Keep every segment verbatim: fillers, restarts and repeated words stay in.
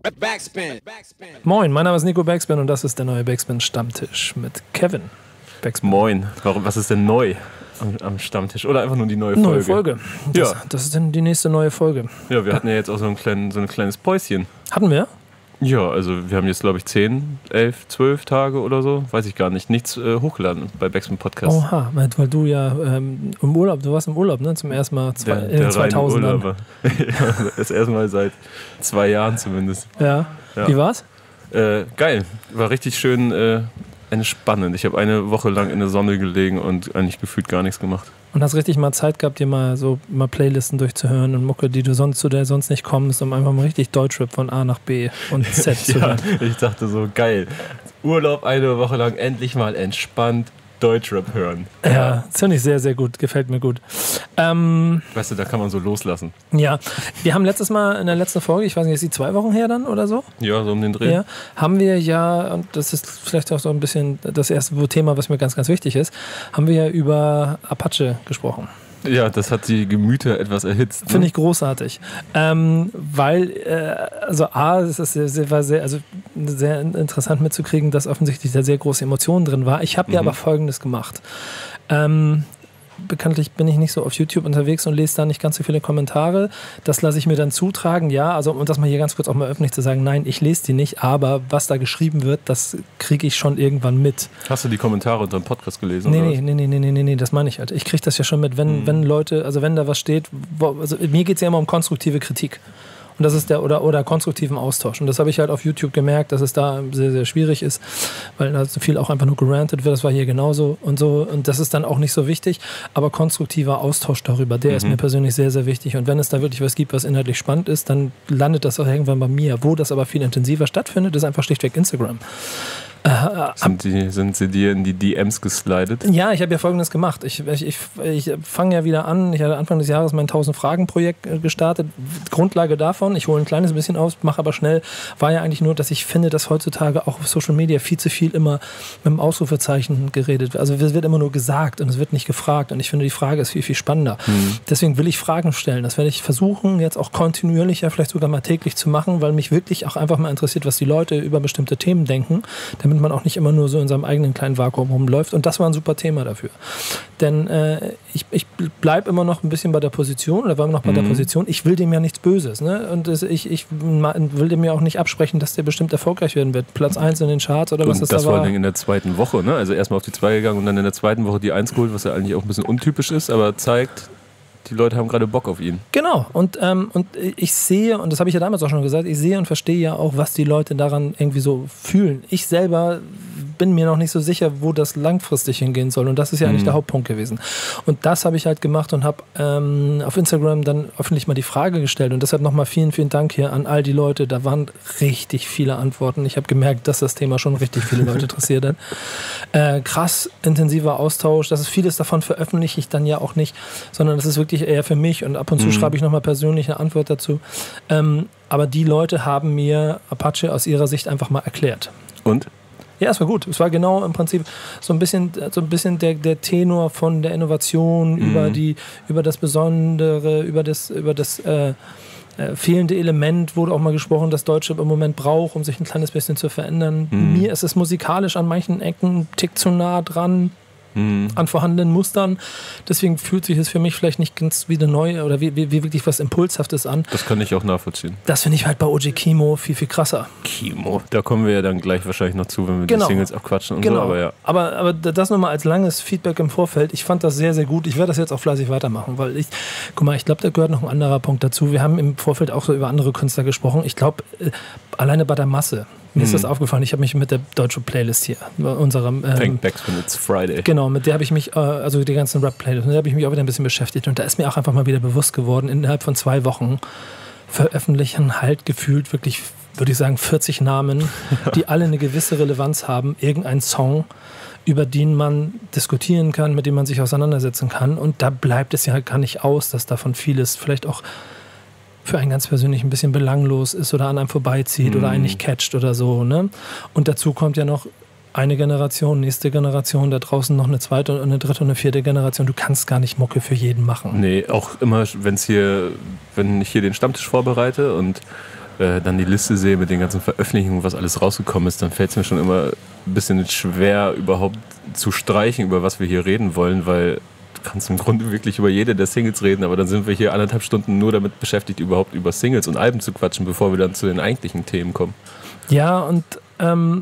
Backspin. Moin, mein Name ist Nico Backspin und das ist der neue Backspin-Stammtisch mit Kevin Backspin. Moin, warum, was ist denn neu am, am Stammtisch? Oder einfach nur die neue Folge? Neue Folge. Das, ja. das ist dann die nächste neue Folge. Ja, wir hatten ja jetzt auch so ein, klein, so ein kleines Päuschen. Hatten wir? Ja, also wir haben jetzt, glaube ich, zehn, elf, zwölf Tage oder so, weiß ich gar nicht, nichts äh, hochgeladen bei Backspin Podcast. Oha, weil du ja ähm, im Urlaub, du warst im Urlaub, ne? Zum ersten Mal zwei, der, in den zweitausendern. Ja, das erste Mal seit zwei Jahren zumindest. Ja. Ja. Wie war's? Äh, geil, war richtig schön äh, entspannend. Ich habe eine Woche lang in der Sonne gelegen und eigentlich gefühlt gar nichts gemacht. Und hast richtig mal Zeit gehabt, dir mal so mal Playlisten durchzuhören und Mucke, die du sonst zu der sonst nicht kommst, um einfach mal richtig Deutschrap von A nach B und Z zu ja, hören. Ich dachte so, geil. Urlaub eine Woche lang, endlich mal entspannt Deutschrap hören. Ja, das finde ich sehr, sehr gut. Gefällt mir gut. Ähm, weißt du, da kann man so loslassen. Ja, wir haben letztes Mal in der letzten Folge, ich weiß nicht, ist die zwei Wochen her dann oder so? Ja, so um den Dreh. Ja, haben wir ja, und das ist vielleicht auch so ein bisschen das erste Thema, was mir ganz, ganz wichtig ist, haben wir ja über Apache gesprochen. Ja, das hat die Gemüter etwas erhitzt. Ne? Finde ich großartig. Ähm, weil, äh, also A, es ist sehr, sehr, war sehr, also sehr interessant mitzukriegen, dass offensichtlich da sehr große Emotionen drin war. Ich habe mhm. ja aber Folgendes gemacht. Ähm, bekanntlich bin ich nicht so auf YouTube unterwegs und lese da nicht ganz so viele Kommentare. Das lasse ich mir dann zutragen, ja, also um das mal hier ganz kurz auch mal öffentlich zu sagen, nein, ich lese die nicht, aber was da geschrieben wird, das kriege ich schon irgendwann mit. Hast du die Kommentare unter dem Podcast gelesen? Nee, oder? nee, nee, nee, nee, nee, nee, das meine ich halt. Ich kriege das ja schon mit, wenn, mhm. wenn Leute, also wenn da was steht, wo, also mir geht es ja immer um konstruktive Kritik. Und das ist der, oder, oder konstruktiven Austausch. Und das habe ich halt auf YouTube gemerkt, dass es da sehr, sehr schwierig ist, weil da so viel auch einfach nur gerantet wird. Das war hier genauso und so. Und das ist dann auch nicht so wichtig. Aber konstruktiver Austausch darüber, der mhm. ist mir persönlich sehr, sehr wichtig. Und wenn es da wirklich was gibt, was inhaltlich spannend ist, dann landet das auch irgendwann bei mir. Wo das aber viel intensiver stattfindet, ist einfach schlichtweg Instagram. Äh, sind, die, sind sie dir in die D Ms geslidet? Ja, ich habe ja Folgendes gemacht. Ich, ich, ich, ich fange ja wieder an. Ich hatte Anfang des Jahres mein tausend-Fragen-Projekt gestartet. Grundlage davon, ich hole ein kleines bisschen aus, mache aber schnell, war ja eigentlich nur, dass ich finde, dass heutzutage auch auf Social Media viel zu viel immer mit einem Ausrufezeichen geredet wird. Also es wird immer nur gesagt und es wird nicht gefragt. Und ich finde, die Frage ist viel, viel spannender. Mhm. Deswegen will ich Fragen stellen. Das werde ich versuchen, jetzt auch kontinuierlicher, vielleicht sogar mal täglich zu machen, weil mich wirklich auch einfach mal interessiert, was die Leute über bestimmte Themen denken, damit man auch nicht immer nur so in seinem eigenen kleinen Vakuum rumläuft. Und das war ein super Thema dafür. Denn äh, ich, ich bleibe immer noch ein bisschen bei der Position, oder war immer noch bei mhm. der Position, ich will dem ja nichts Böses. Ne? Und das, ich, ich will dem ja auch nicht absprechen, dass der bestimmt erfolgreich werden wird. Platz eins in den Charts oder und was das, das da war. vor allem in der zweiten Woche. Ne? Also erstmal auf die zwei gegangen und dann in der zweiten Woche die eins geholt, was ja eigentlich auch ein bisschen untypisch ist, aber zeigt, die Leute haben gerade Bock auf ihn. Genau. Und, ähm, und ich sehe, und das habe ich ja damals auch schon gesagt, ich sehe und verstehe ja auch, was die Leute daran irgendwie so fühlen. Ich selber bin mir noch nicht so sicher, wo das langfristig hingehen soll. Und das ist ja eigentlich mhm. der Hauptpunkt gewesen. Und das habe ich halt gemacht und habe ähm, auf Instagram dann öffentlich mal die Frage gestellt. Und deshalb nochmal vielen, vielen Dank hier an all die Leute. Da waren richtig viele Antworten. Ich habe gemerkt, dass das Thema schon richtig viele Leute interessiert hat. Äh, krass intensiver Austausch. Das ist vieles davon veröffentliche ich dann ja auch nicht, sondern das ist wirklich eher für mich. Und ab und zu mhm. schreibe ich nochmal persönlich eine Antwort dazu. Ähm, aber die Leute haben mir Apache aus ihrer Sicht einfach mal erklärt. Und? Ja, es war gut. Es war genau im Prinzip so ein bisschen, so ein bisschen der, der Tenor von der Innovation mhm. über die, über das Besondere, über das, über das äh, äh, fehlende Element wurde auch mal gesprochen, das Deutschrap im Moment braucht, um sich ein kleines bisschen zu verändern. Mhm. Mir ist es musikalisch an manchen Ecken ein Tick zu nah dran. Mhm. an vorhandenen Mustern. Deswegen fühlt sich es für mich vielleicht nicht ganz wie eine neue oder wie, wie, wie wirklich was Impulshaftes an. Das kann ich auch nachvollziehen. Das finde ich halt bei O G Kimo viel, viel krasser. Kimo. Da kommen wir ja dann gleich wahrscheinlich noch zu, wenn wir genau. die Singles abquatschen und genau. so. Aber, ja. aber, aber das nochmal als langes Feedback im Vorfeld. Ich fand das sehr, sehr gut. Ich werde das jetzt auch fleißig weitermachen, weil ich, guck mal, ich glaube, da gehört noch ein anderer Punkt dazu. Wir haben im Vorfeld auch so über andere Künstler gesprochen. Ich glaube, äh, alleine bei der Masse. Mir ist das aufgefallen, ich habe mich mit der deutschen Playlist hier, unserem ähm, Thank Backspin, it's Friday. Genau, mit der habe ich mich, äh, also die ganzen Rap-Playlist, mit der habe ich mich auch wieder ein bisschen beschäftigt und da ist mir auch einfach mal wieder bewusst geworden, innerhalb von zwei Wochen veröffentlichen halt gefühlt wirklich, würde ich sagen, vierzig Namen, die alle eine gewisse Relevanz haben, irgendein Song, über den man diskutieren kann, mit dem man sich auseinandersetzen kann und da bleibt es ja halt gar nicht aus, dass davon vieles vielleicht auch für einen ganz persönlich ein bisschen belanglos ist oder an einem vorbeizieht mm. oder einen nicht catcht oder so. Ne? Und dazu kommt ja noch eine Generation, nächste Generation, da draußen noch eine zweite und eine dritte und eine vierte Generation. Du kannst gar nicht Mucke für jeden machen. Nee, auch immer, wenn's hier, wenn ich hier den Stammtisch vorbereite und äh, dann die Liste sehe mit den ganzen Veröffentlichungen, was alles rausgekommen ist, dann fällt es mir schon immer ein bisschen schwer, überhaupt zu streichen, über was wir hier reden wollen, weil du kannst im Grunde wirklich über jede der Singles reden, aber dann sind wir hier anderthalb Stunden nur damit beschäftigt, überhaupt über Singles und Alben zu quatschen, bevor wir dann zu den eigentlichen Themen kommen. Ja, und ähm,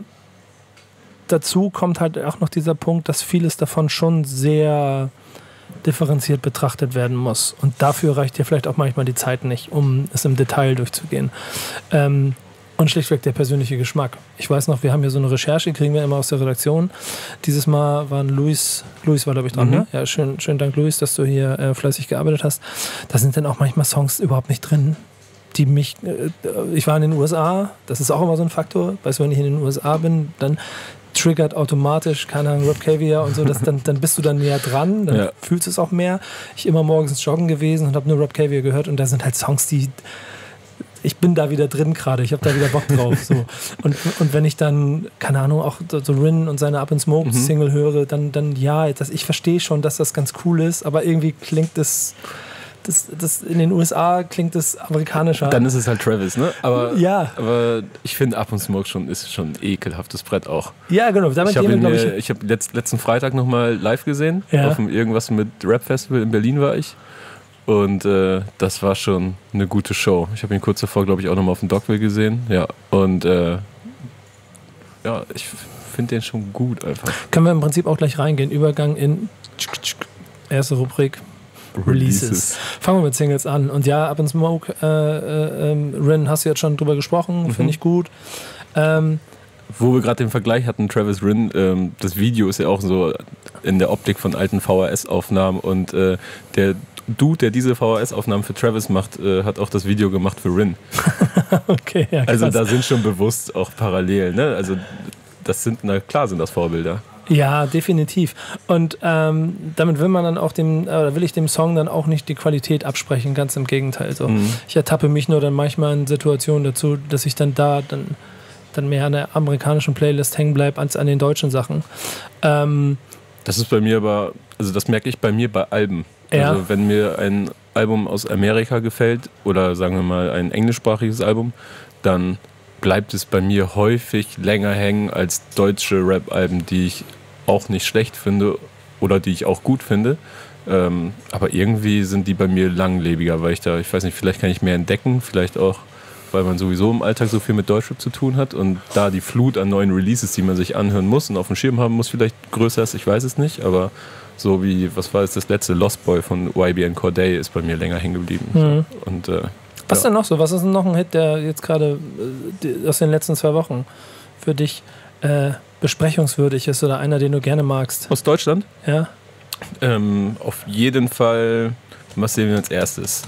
dazu kommt halt auch noch dieser Punkt, dass vieles davon schon sehr differenziert betrachtet werden muss. Und dafür reicht dir vielleicht auch manchmal die Zeit nicht, um es im Detail durchzugehen. Ähm, und schlichtweg der persönliche Geschmack. Ich weiß noch, wir haben hier so eine Recherche, kriegen wir immer aus der Redaktion. Dieses Mal waren Luis, Luis war glaube ich dran, mhm. ne? Ja, schön, schönen Dank Luis, dass du hier äh, fleißig gearbeitet hast. Da sind dann auch manchmal Songs überhaupt nicht drin, die mich, äh, ich war in den U S A, das ist auch immer so ein Faktor, weißt du, wenn ich in den U S A bin, dann triggert automatisch, keine Ahnung, Rob Caviar und so, das, dann, dann bist du dann näher dran, dann ja. fühlst du es auch mehr. Ich immer morgens joggen gewesen und habe nur Rob Caviar gehört und da sind halt Songs, die ich bin da wieder drin gerade, ich habe da wieder Bock drauf. So. Und, und wenn ich dann, keine Ahnung, auch so Rin und seine Up in Smoke mhm. Single höre, dann, dann ja, das, ich verstehe schon, dass das ganz cool ist, aber irgendwie klingt das Das, das in den U S A klingt das amerikanischer. Dann ist es halt Travis, ne? Aber, ja. aber ich finde Up in Smoke schon ist schon ein ekelhaftes Brett auch. Ja, genau. Damit ich habe ihn, ich, ich hab letzt, letzten Freitag nochmal live gesehen. Ja. Auf dem irgendwas mit Rap Festival in Berlin war ich. Und äh, das war schon eine gute Show. Ich habe ihn kurz davor, glaube ich, auch nochmal auf dem Dockville gesehen. Ja. Und äh, ja, ich finde den schon gut einfach. Können wir im Prinzip auch gleich reingehen. Übergang in erste Rubrik. Releases. Releases. Fangen wir mit Singles an. Und ja, Up in Smoke, äh, äh, ähm, Rin, hast du jetzt schon drüber gesprochen, mhm. finde ich gut. Ähm, Wo wir gerade den Vergleich hatten, Travis Rin, ähm, das Video ist ja auch so in der Optik von alten V H S-Aufnahmen und äh, der Dude, der diese V H S-Aufnahmen für Travis macht, äh, hat auch das Video gemacht für Rin. Okay, ja, krass. Also da sind schon bewusst auch Parallelen, ne? Also das sind, na klar sind das Vorbilder. Ja, definitiv. Und ähm, damit will man dann auch dem, oder will ich dem Song dann auch nicht die Qualität absprechen, ganz im Gegenteil. So. Mhm. Ich ertappe mich nur dann manchmal in Situationen dazu, dass ich dann da dann, dann mehr an der amerikanischen Playlist hängen bleibe als an den deutschen Sachen. Ähm, das ist bei mir aber, also das merke ich bei mir bei Alben. Ja. Also wenn mir ein Album aus Amerika gefällt oder sagen wir mal ein englischsprachiges Album, dann bleibt es bei mir häufig länger hängen als deutsche Rap-Alben, die ich auch nicht schlecht finde oder die ich auch gut finde. Ähm, aber irgendwie sind die bei mir langlebiger, weil ich da, ich weiß nicht, vielleicht kann ich mehr entdecken, vielleicht auch, weil man sowieso im Alltag so viel mit Deutschrap zu tun hat und da die Flut an neuen Releases, die man sich anhören muss und auf dem Schirm haben muss, vielleicht größer ist, ich weiß es nicht, aber so wie, was war jetzt das letzte, Lost Boy von Y B N Cordae ist bei mir länger hängen geblieben. Mhm. Und äh, Was ja. denn noch so? Was ist denn noch ein Hit, der jetzt gerade äh, aus den letzten zwei Wochen für dich äh, besprechungswürdig ist oder einer, den du gerne magst? Aus Deutschland? Ja. Ähm, auf jeden Fall, was sehen wir als erstes?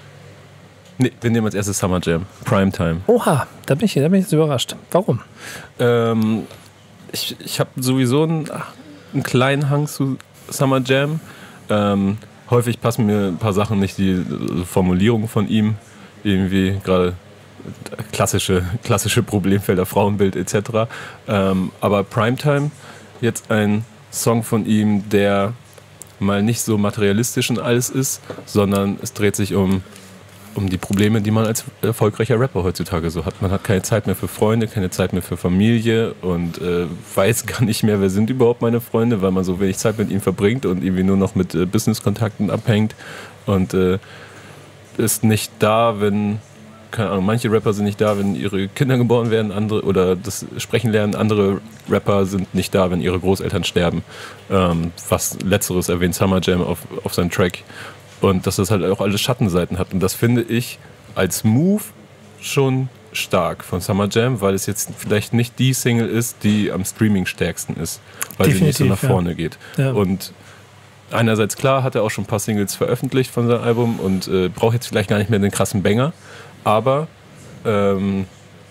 Nee, wir nehmen als erstes Summer Jam, Primetime. Oha, da bin ich, da bin ich jetzt überrascht. Warum? Ähm, ich ich habe sowieso einen, einen kleinen Hang zu Summer Jam. Ähm, häufig passen mir ein paar Sachen nicht, die also Formulierungen von ihm, irgendwie gerade klassische, klassische Problemfelder, Frauenbild et cetera. Ähm, aber Primetime, jetzt ein Song von ihm, der mal nicht so materialistisch und alles ist, sondern es dreht sich um, um die Probleme, die man als erfolgreicher Rapper heutzutage so hat. Man hat keine Zeit mehr für Freunde, keine Zeit mehr für Familie und äh, weiß gar nicht mehr, wer sind überhaupt meine Freunde, weil man so wenig Zeit mit ihnen verbringt und irgendwie nur noch mit äh, Business-Kontakten abhängt und äh, ist nicht da, wenn, keine Ahnung, manche Rapper sind nicht da, wenn ihre Kinder geboren werden, andere oder das Sprechen lernen, andere Rapper sind nicht da, wenn ihre Großeltern sterben. Ähm, was Letzteres erwähnt Summer Jam auf, auf seinem Track. Und dass das halt auch alle Schattenseiten hat. Und das finde ich als Move schon stark von Summer Jam, weil es jetzt vielleicht nicht die Single ist, die am Streaming stärksten ist, weil Definitiv, sie nicht so nach vorne ja. geht. Ja. Und einerseits klar, hat er auch schon ein paar Singles veröffentlicht von seinem Album und äh, braucht jetzt vielleicht gar nicht mehr den krassen Banger, aber ähm,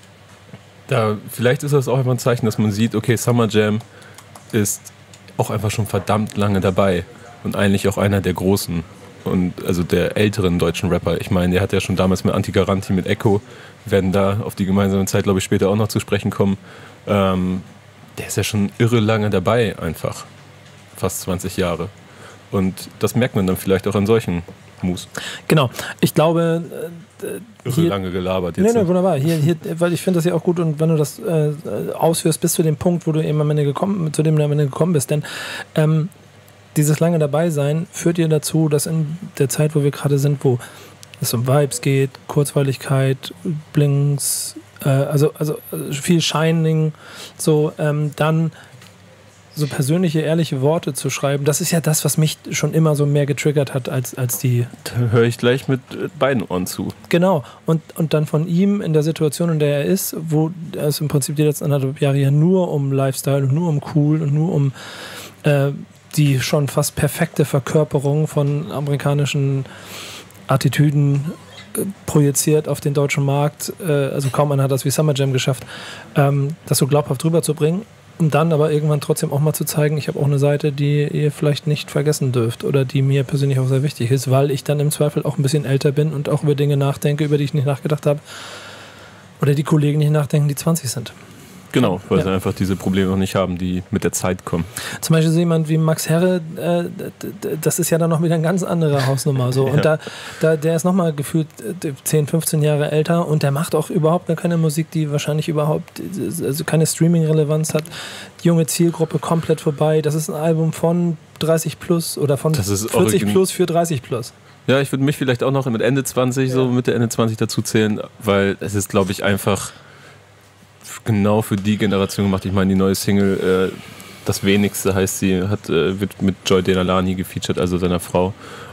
da, vielleicht ist das auch einfach ein Zeichen, dass man sieht, okay, Summer Jam ist auch einfach schon verdammt lange dabei und eigentlich auch einer der großen und also der älteren deutschen Rapper. Ich meine, der hat ja schon damals mit Anti-Garanti, mit Echo, werden da auf die gemeinsame Zeit, glaube ich, später auch noch zu sprechen kommen. Ähm, der ist ja schon irre lange dabei einfach. Fast zwanzig Jahre. Und das merkt man dann vielleicht auch an solchen Moves. Genau. Ich glaube, äh, hier, lange gelabert jetzt. Nee, nee, wunderbar. Hier, hier, weil ich finde das ja auch gut und wenn du das äh, ausführst bis zu dem Punkt, wo du eben am Ende gekommen, zu dem du am Ende gekommen bist, denn ähm, dieses lange dabei sein führt dir dazu, dass in der Zeit, wo wir gerade sind, wo es um Vibes geht, Kurzweiligkeit, Blinks, äh, also, also viel Shining, so ähm, dann so persönliche, ehrliche Worte zu schreiben, das ist ja das, was mich schon immer so mehr getriggert hat als, als die... Da höre ich gleich mit beiden Ohren zu. Genau. Und, und dann von ihm in der Situation, in der er ist, wo es im Prinzip die letzten anderthalb Jahre ja nur um Lifestyle und nur um cool und nur um äh, die schon fast perfekte Verkörperung von amerikanischen Attitüden äh, projiziert auf den deutschen Markt. Äh, also kaum einer hat das wie Summer Jam geschafft, ähm, das so glaubhaft rüberzubringen. Um dann aber irgendwann trotzdem auch mal zu zeigen, ich habe auch eine Seite, die ihr vielleicht nicht vergessen dürft oder die mir persönlich auch sehr wichtig ist, weil ich dann im Zweifel auch ein bisschen älter bin und auch über Dinge nachdenke, über die ich nicht nachgedacht habe oder die Kollegen nicht nachdenken, die zwanzig sind. Genau, weil ja. sie einfach diese Probleme noch nicht haben, die mit der Zeit kommen. Zum Beispiel so jemand wie Max Herre, äh, das ist ja dann noch wieder eine ganz andere Hausnummer. So. Und ja. da, da, der ist nochmal gefühlt zehn, fünfzehn Jahre älter und der macht auch überhaupt gar keine Musik, die wahrscheinlich überhaupt also keine Streaming-Relevanz hat. Junge Zielgruppe komplett vorbei. Das ist ein Album von dreißig plus oder von vierzig plus für dreißig plus. Ja, ich würde mich vielleicht auch noch mit Ende zwanzig, ja. so Mitte, Ende zwanzig dazu zählen, weil es ist, glaube ich, einfach genau für die Generation gemacht. Ich meine, die neue Single, äh, das wenigste heißt sie, hat, äh, wird mit Joy Denalani gefeatured, also seiner Frau.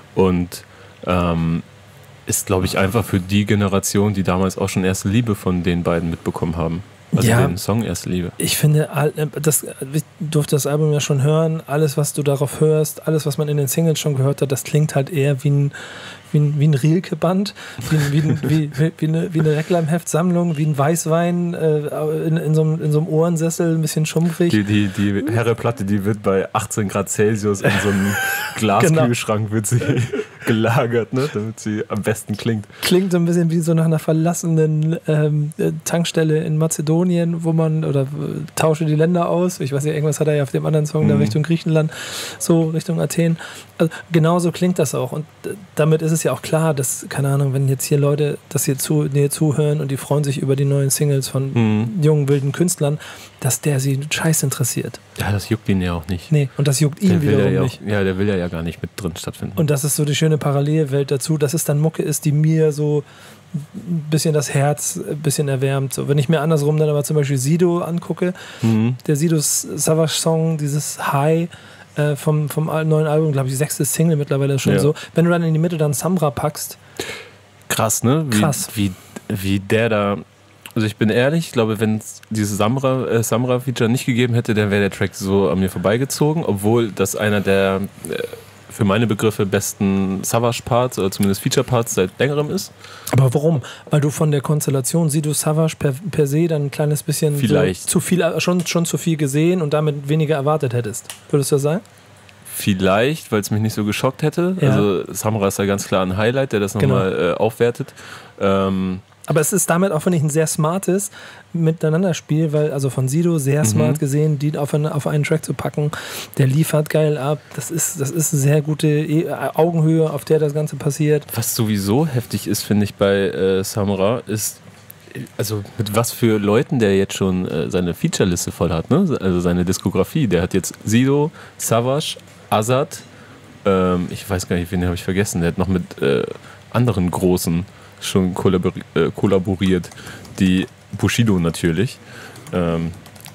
Und ähm, ist, glaube ich, einfach für die Generation, die damals auch schon Erste Liebe von den beiden mitbekommen haben. Also ja, den Song Erste Liebe. Ich finde, das, ich durfte das Album ja schon hören, alles, was du darauf hörst, alles, was man in den Singles schon gehört hat, das klingt halt eher wie ein, wie ein, wie ein Rilke-Band, wie, wie, wie, wie, wie eine, wie eine Reklamheftsammlung, wie ein Weißwein äh, in, in, so einem, in so einem Ohrensessel, ein bisschen schumpfig. Die, die, die Herreplatte, die wird bei achtzehn Grad Celsius in so einem Glaskühlschrank wird sie gelagert, ne, damit sie am besten klingt. Klingt so ein bisschen wie so nach einer verlassenen ähm, Tankstelle in Mazedonien, wo man, oder äh, tausche die Länder aus, ich weiß nicht, irgendwas hat er ja auf dem anderen Song, mhm. da Richtung Griechenland, so Richtung Athen. Also, genauso klingt das auch und äh, damit ist es ja auch klar, dass, keine Ahnung, wenn jetzt hier Leute das hier, zu, hier zuhören und die freuen sich über die neuen Singles von mhm. jungen, wilden Künstlern, dass der sie scheiß interessiert. Ja, das juckt ihn ja auch nicht. Nee, und das juckt ihn wiederum ja nicht. Auch, ja, der will ja, ja gar nicht mit drin stattfinden. Und das ist so die schöne Parallelwelt dazu, dass es dann Mucke ist, die mir so ein bisschen das Herz ein bisschen erwärmt. So, wenn ich mir andersrum dann aber zum Beispiel Sido angucke, mhm. der Sido Savage Song, dieses High äh, vom, vom neuen Album, glaube ich, sechste Single mittlerweile schon ja. so. Wenn du dann in die Mitte dann Samra packst. Krass, ne? Wie, Krass. Wie, wie der da. Also ich bin ehrlich, ich glaube, wenn es dieses Samra, äh, Samra-Feature nicht gegeben hätte, dann wäre der Track so an mir vorbeigezogen, obwohl das einer der äh, für meine Begriffe besten Savage-Parts oder zumindest Feature-Parts seit längerem ist. Aber warum? Weil du von der Konstellation Sido Savage per, per se dann ein kleines bisschen Vielleicht. So zu viel, schon, schon zu viel gesehen und damit weniger erwartet hättest. Würdest du das sagen? Vielleicht, weil es mich nicht so geschockt hätte. Ja. Also Samra ist ja ganz klar ein Highlight, der das nochmal genau. äh, aufwertet. Ähm, Aber es ist damit auch, finde ich, ein sehr smartes Miteinanderspiel, weil also von Sido sehr mhm. smart gesehen, die auf einen, auf einen Track zu packen, der liefert geil ab. Das ist, das ist eine sehr gute e- Augenhöhe, auf der das Ganze passiert. Was sowieso heftig ist, finde ich, bei äh, Samra, ist, also mit was für Leuten der jetzt schon äh, seine Featureliste voll hat, ne? Also seine Diskografie. Der hat jetzt Sido, Savage, Azad, ähm, ich weiß gar nicht, wen habe ich vergessen, der hat noch mit äh, anderen Großen schon kollabori- äh, kollaboriert, die Bushido natürlich, ähm,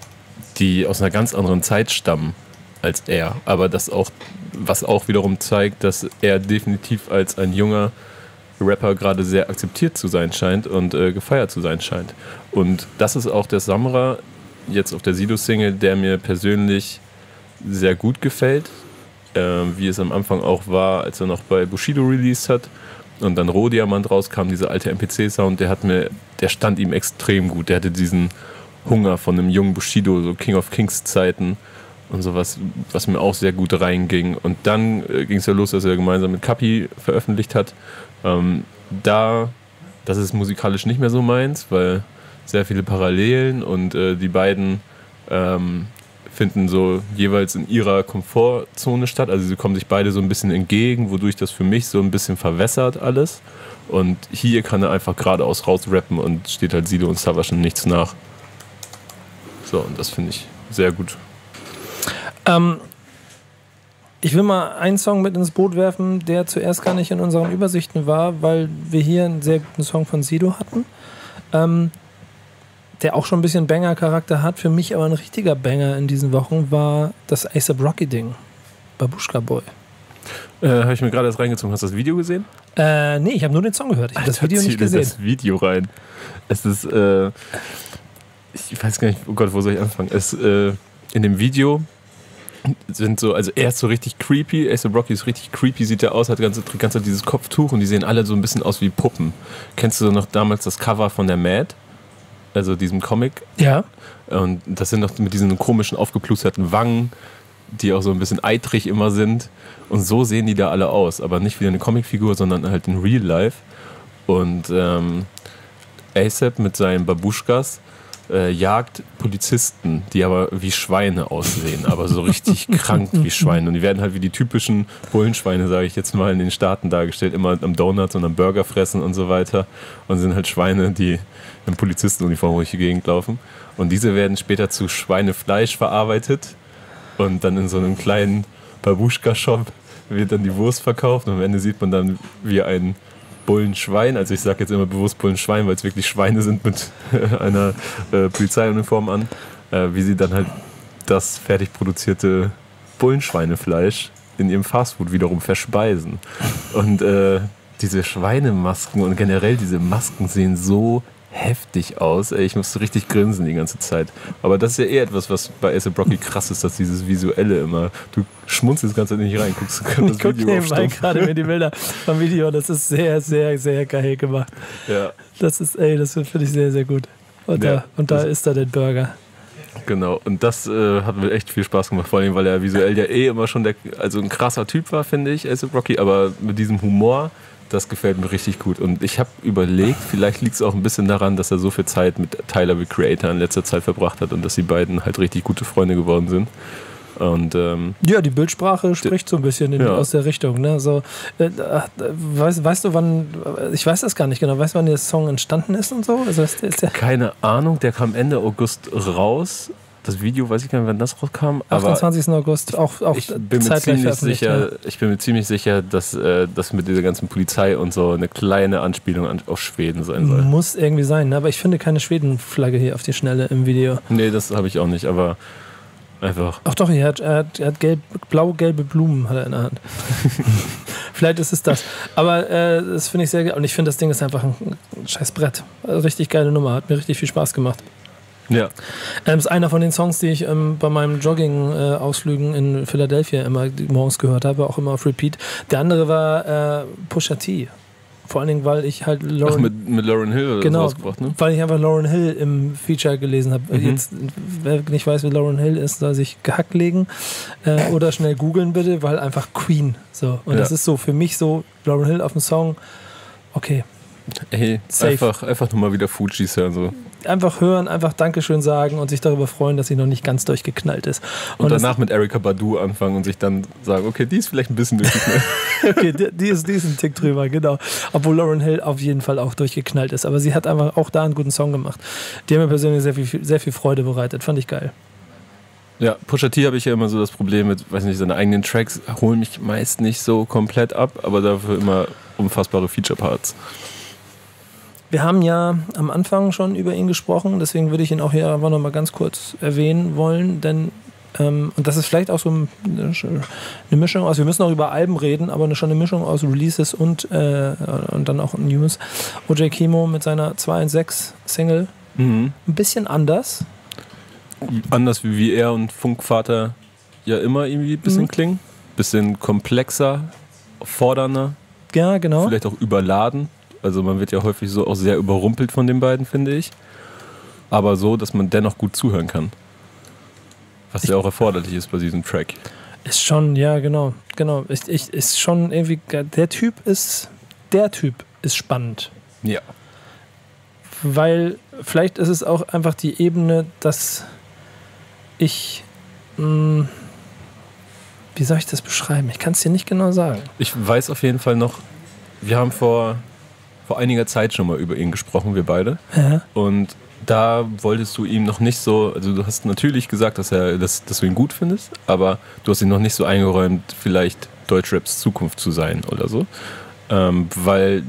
die aus einer ganz anderen Zeit stammen als er, aber das auch, was auch wiederum zeigt, dass er definitiv als ein junger Rapper gerade sehr akzeptiert zu sein scheint und äh, gefeiert zu sein scheint. Und das ist auch der Samra, jetzt auf der Sido-Single, der mir persönlich sehr gut gefällt, äh, wie es am Anfang auch war, als er noch bei Bushido released hat. Und dann Rohdiamant rauskam, dieser alte M P C-Sound, der hat mir, der stand ihm extrem gut. Der hatte diesen Hunger von einem jungen Bushido, so King of Kings Zeiten und sowas, was mir auch sehr gut reinging. Und dann äh, ging es ja los, dass er gemeinsam mit Kapi veröffentlicht hat. Ähm, da, das ist musikalisch nicht mehr so meins, weil sehr viele Parallelen und äh, die beiden ähm, finden so jeweils in ihrer Komfortzone statt. Also sie kommen sich beide so ein bisschen entgegen, wodurch das für mich so ein bisschen verwässert alles. Und hier kann er einfach geradeaus rausrappen und steht halt Sido und Savage nichts nach. So, und das finde ich sehr gut. Ähm, ich will mal einen Song mit ins Boot werfen, der zuerst gar nicht in unseren Übersichten war, weil wir hier einen sehr guten Song von Sido hatten. Ähm, der auch schon ein bisschen Banger-Charakter hat. Für mich aber ein richtiger Banger in diesen Wochen war das A$AP Rocky-Ding. Babushka Boy. Äh, habe ich mir gerade erst reingezogen. Hast du das Video gesehen? Äh, nee, ich habe nur den Song gehört. Ich habe das Video nicht gesehen. das Video rein. Es ist, äh, ich weiß gar nicht, oh Gott, wo soll ich anfangen? Es, äh, in dem Video sind so, also er ist so richtig creepy, A$AP Rocky ist richtig creepy, sieht er aus, hat die ganze, die ganze Zeit dieses Kopftuch und die sehen alle so ein bisschen aus wie Puppen. Kennst du noch damals das Cover von der Mad? Also diesem Comic? Ja. Und das sind noch mit diesen komischen, aufgeplusterten Wangen, die auch so ein bisschen eitrig immer sind. Und so sehen die da alle aus. Aber nicht wie eine Comicfigur, sondern halt in Real Life. Und ähm, A$AP mit seinen Babuschkas äh, jagt Polizisten, die aber wie Schweine aussehen. Aber so richtig krank wie Schweine. Und die werden halt wie die typischen Bullenschweine, sage ich jetzt mal, in den Staaten dargestellt. Immer am Donuts und am Burger fressen und so weiter. Und sind halt Schweine, die in Polizistenuniform durch die Gegend laufen. Und diese werden später zu Schweinefleisch verarbeitet. Und dann in so einem kleinen Babuschka-Shop wird dann die Wurst verkauft. Und am Ende sieht man dann, wie ein Bullenschwein, also ich sage jetzt immer bewusst Bullenschwein, weil es wirklich Schweine sind mit einer äh, Polizeiuniform an, äh, wie sie dann halt das fertig produzierte Bullenschweinefleisch in ihrem Fastfood wiederum verspeisen. Und äh, diese Schweinemasken und generell diese Masken sehen so heftig aus. Ey, ich musste richtig grinsen die ganze Zeit. Aber das ist ja eh etwas, was bei A$AP Rocky krass ist, dass dieses Visuelle immer, du schmunzelst ganz nicht rein, guckst das ich guck Video nebenbei gerade mir die Bilder vom Video, das ist sehr, sehr, sehr geil gemacht. Ja. Das ist, ey, das finde ich sehr, sehr gut. Und ja, da, und da ist da der Burger. Genau, und das äh, hat mir echt viel Spaß gemacht, vor allem, weil er visuell ja eh immer schon der, also ein krasser Typ war, finde ich, A$AP Rocky, aber mit diesem Humor, das gefällt mir richtig gut. Und ich habe überlegt, vielleicht liegt es auch ein bisschen daran, dass er so viel Zeit mit Tyler, the Creator, in letzter Zeit verbracht hat und dass die beiden halt richtig gute Freunde geworden sind. Und, ähm, ja, die Bildsprache spricht so ein bisschen in, ja. aus der Richtung. Ne? So, äh, weißt, weißt du, wann, ich weiß das gar nicht genau, weißt du, wann der Song entstanden ist und so? Also ist der, ist der Keine Ahnung, der kam Ende August raus. Das Video, weiß ich gar nicht, wann das rauskam. achtundzwanzigsten August, auch, auch ich bin mir ziemlich sicher, ja. Ich bin mir ziemlich sicher, dass äh, das mit dieser ganzen Polizei und so eine kleine Anspielung an, auf Schweden sein soll. Muss irgendwie sein, ne? Aber ich finde keine Schwedenflagge hier auf die Schnelle im Video. Nee, das habe ich auch nicht, aber einfach. Ach doch, er hat, er hat, er hat gelb, blau-gelbe Blumen hat er in der Hand. Vielleicht ist es das. Aber äh, das finde ich sehr geil. Und ich finde, das Ding ist einfach ein, ein scheiß Brett. Also richtig geile Nummer, hat mir richtig viel Spaß gemacht. Ja. Ähm, ist einer von den Songs, die ich ähm, bei meinen Jogging-Ausflügen äh, in Philadelphia immer morgens gehört habe, auch immer auf Repeat. Der andere war äh, Pusha T. Vor allen Dingen, weil ich halt Lauryn, Ach, mit, mit Lauryn Hill oder genau, sowas gebracht, ne? Weil ich einfach Lauryn Hill im Feature gelesen habe. Mhm. Jetzt, wer nicht weiß, wie Lauryn Hill ist, soll sich gehackt legen äh, oder schnell googeln bitte, weil einfach Queen. So. Und ja. das ist so für mich so, Lauryn Hill auf dem Song, okay. Ey, einfach, einfach nur mal wieder Fujis hören. So. Einfach hören, einfach Dankeschön sagen und sich darüber freuen, dass sie noch nicht ganz durchgeknallt ist. Und, und danach mit Erykah Badu anfangen und sich dann sagen, okay, die ist vielleicht ein bisschen durchgeknallt. okay, die, die, ist, die ist ein Tick drüber, genau. Obwohl Lauryn Hill auf jeden Fall auch durchgeknallt ist. Aber sie hat einfach auch da einen guten Song gemacht. Die haben mir persönlich sehr viel, sehr viel Freude bereitet. Fand ich geil. Ja, Pusha T habe ich ja immer so das Problem mit, weiß nicht, seine eigenen Tracks holen mich meist nicht so komplett ab, aber dafür immer unfassbare Feature-Parts. Wir haben ja am Anfang schon über ihn gesprochen, deswegen würde ich ihn auch hier einfach nochmal ganz kurz erwähnen wollen, denn ähm, und das ist vielleicht auch so eine Mischung aus, wir müssen auch über Alben reden, aber schon eine Mischung aus Releases und, äh, und dann auch News. O J Kimo mit seiner zwei eins sechs Single, mhm. ein bisschen anders. Anders wie, wie er und Funkvater ja immer irgendwie ein bisschen mhm. klingen, bisschen komplexer, fordernder, ja, genau. Vielleicht auch überladen. Also man wird ja häufig so auch sehr überrumpelt von den beiden, finde ich. Aber so, dass man dennoch gut zuhören kann. Was ich ja auch erforderlich ist bei diesem Track. Ist schon, ja genau, genau. Ich, ich, ist schon irgendwie, der Typ ist, der Typ ist spannend. Ja. Weil vielleicht ist es auch einfach die Ebene, dass ich, mh, wie soll ich das beschreiben? Ich kann es dir nicht genau sagen. Ich weiß auf jeden Fall noch, wir haben vor vor einiger Zeit schon mal über ihn gesprochen, wir beide. Ja. Und da wolltest du ihm noch nicht so, also du hast natürlich gesagt, dass, er, dass, dass du ihn gut findest, aber du hast ihn noch nicht so eingeräumt, vielleicht Deutschraps Zukunft zu sein oder so. Ähm, weil,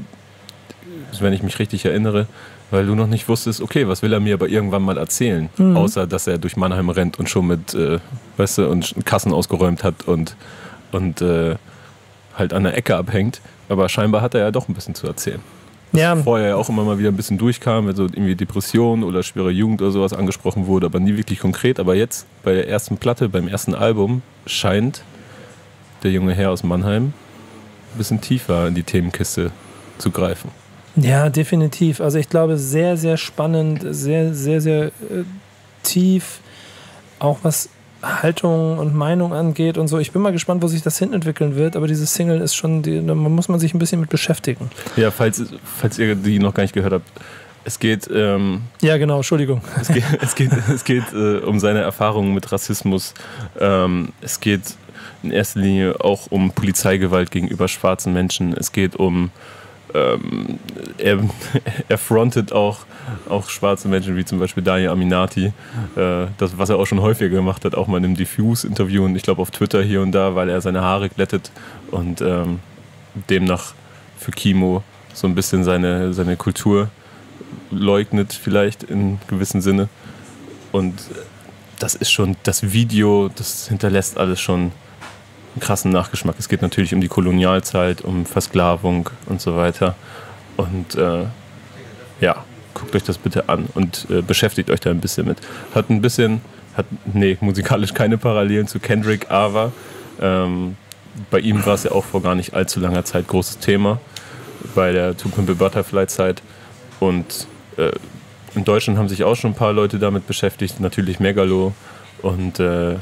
wenn ich mich richtig erinnere, weil du noch nicht wusstest, okay, was will er mir aber irgendwann mal erzählen, mhm. außer dass er durch Mannheim rennt und schon mit, äh, weißt du, und Kassen ausgeräumt hat und, und äh, halt an der Ecke abhängt. Aber scheinbar hat er ja doch ein bisschen zu erzählen. Ja. Vorher ja auch immer mal wieder ein bisschen durchkam, wenn so irgendwie Depression oder schwere Jugend oder sowas angesprochen wurde, aber nie wirklich konkret. Aber jetzt bei der ersten Platte, beim ersten Album, scheint der junge Herr aus Mannheim ein bisschen tiefer in die Themenkiste zu greifen. Ja, definitiv. Also ich glaube, sehr, sehr spannend, sehr, sehr, sehr äh, tief, auch was Haltung und Meinung angeht und so. Ich bin mal gespannt, wo sich das hin entwickeln wird, aber diese Single ist schon, die, da muss man sich ein bisschen mit beschäftigen. Ja, falls, falls ihr die noch gar nicht gehört habt, es geht... Ähm, ja, genau, Entschuldigung. Es geht, es geht, es geht äh, um seine Erfahrungen mit Rassismus. Ähm, es geht in erster Linie auch um Polizeigewalt gegenüber schwarzen Menschen. Es geht um... Ähm, er, er frontet auch, auch schwarze Menschen, wie zum Beispiel Daniel Aminati. Äh, das, was er auch schon häufiger gemacht hat, auch mal in einem Diffuse-Interview und ich glaube auf Twitter hier und da, weil er seine Haare glättet und ähm, demnach für Kimo so ein bisschen seine, seine Kultur leugnet, vielleicht in gewissem Sinne. Und das ist schon, das Video, das hinterlässt alles schon einen krassen Nachgeschmack. Es geht natürlich um die Kolonialzeit, um Versklavung und so weiter. Und äh, ja, guckt euch das bitte an und äh, beschäftigt euch da ein bisschen mit. Hat ein bisschen, hat, nee, musikalisch keine Parallelen zu Kendrick, aber ähm, bei ihm war es ja auch vor gar nicht allzu langer Zeit großes Thema, bei der To Pimp a Butterfly Zeit. Und äh, in Deutschland haben sich auch schon ein paar Leute damit beschäftigt, natürlich Megalo und äh,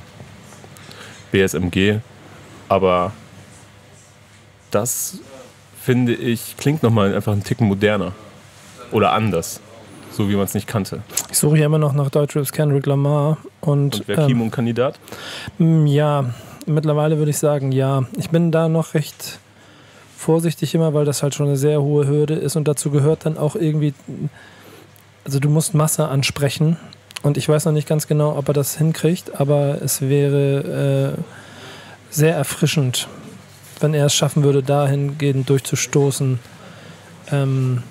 B S M G. Aber das, finde ich, klingt nochmal einfach einen Ticken moderner. Oder anders. So wie man es nicht kannte. Ich suche ja immer noch nach Deutschraps Kendrick Lamar. Und, und wer Kimo ähm, ein Kandidat? Ja, mittlerweile würde ich sagen, ja. Ich bin da noch recht vorsichtig immer, weil das halt schon eine sehr hohe Hürde ist. Und dazu gehört dann auch irgendwie, also du musst Masse ansprechen. Und ich weiß noch nicht ganz genau, ob er das hinkriegt, aber es wäre... Äh, sehr erfrischend, wenn er es schaffen würde, dahingehend durchzustoßen. Ähm,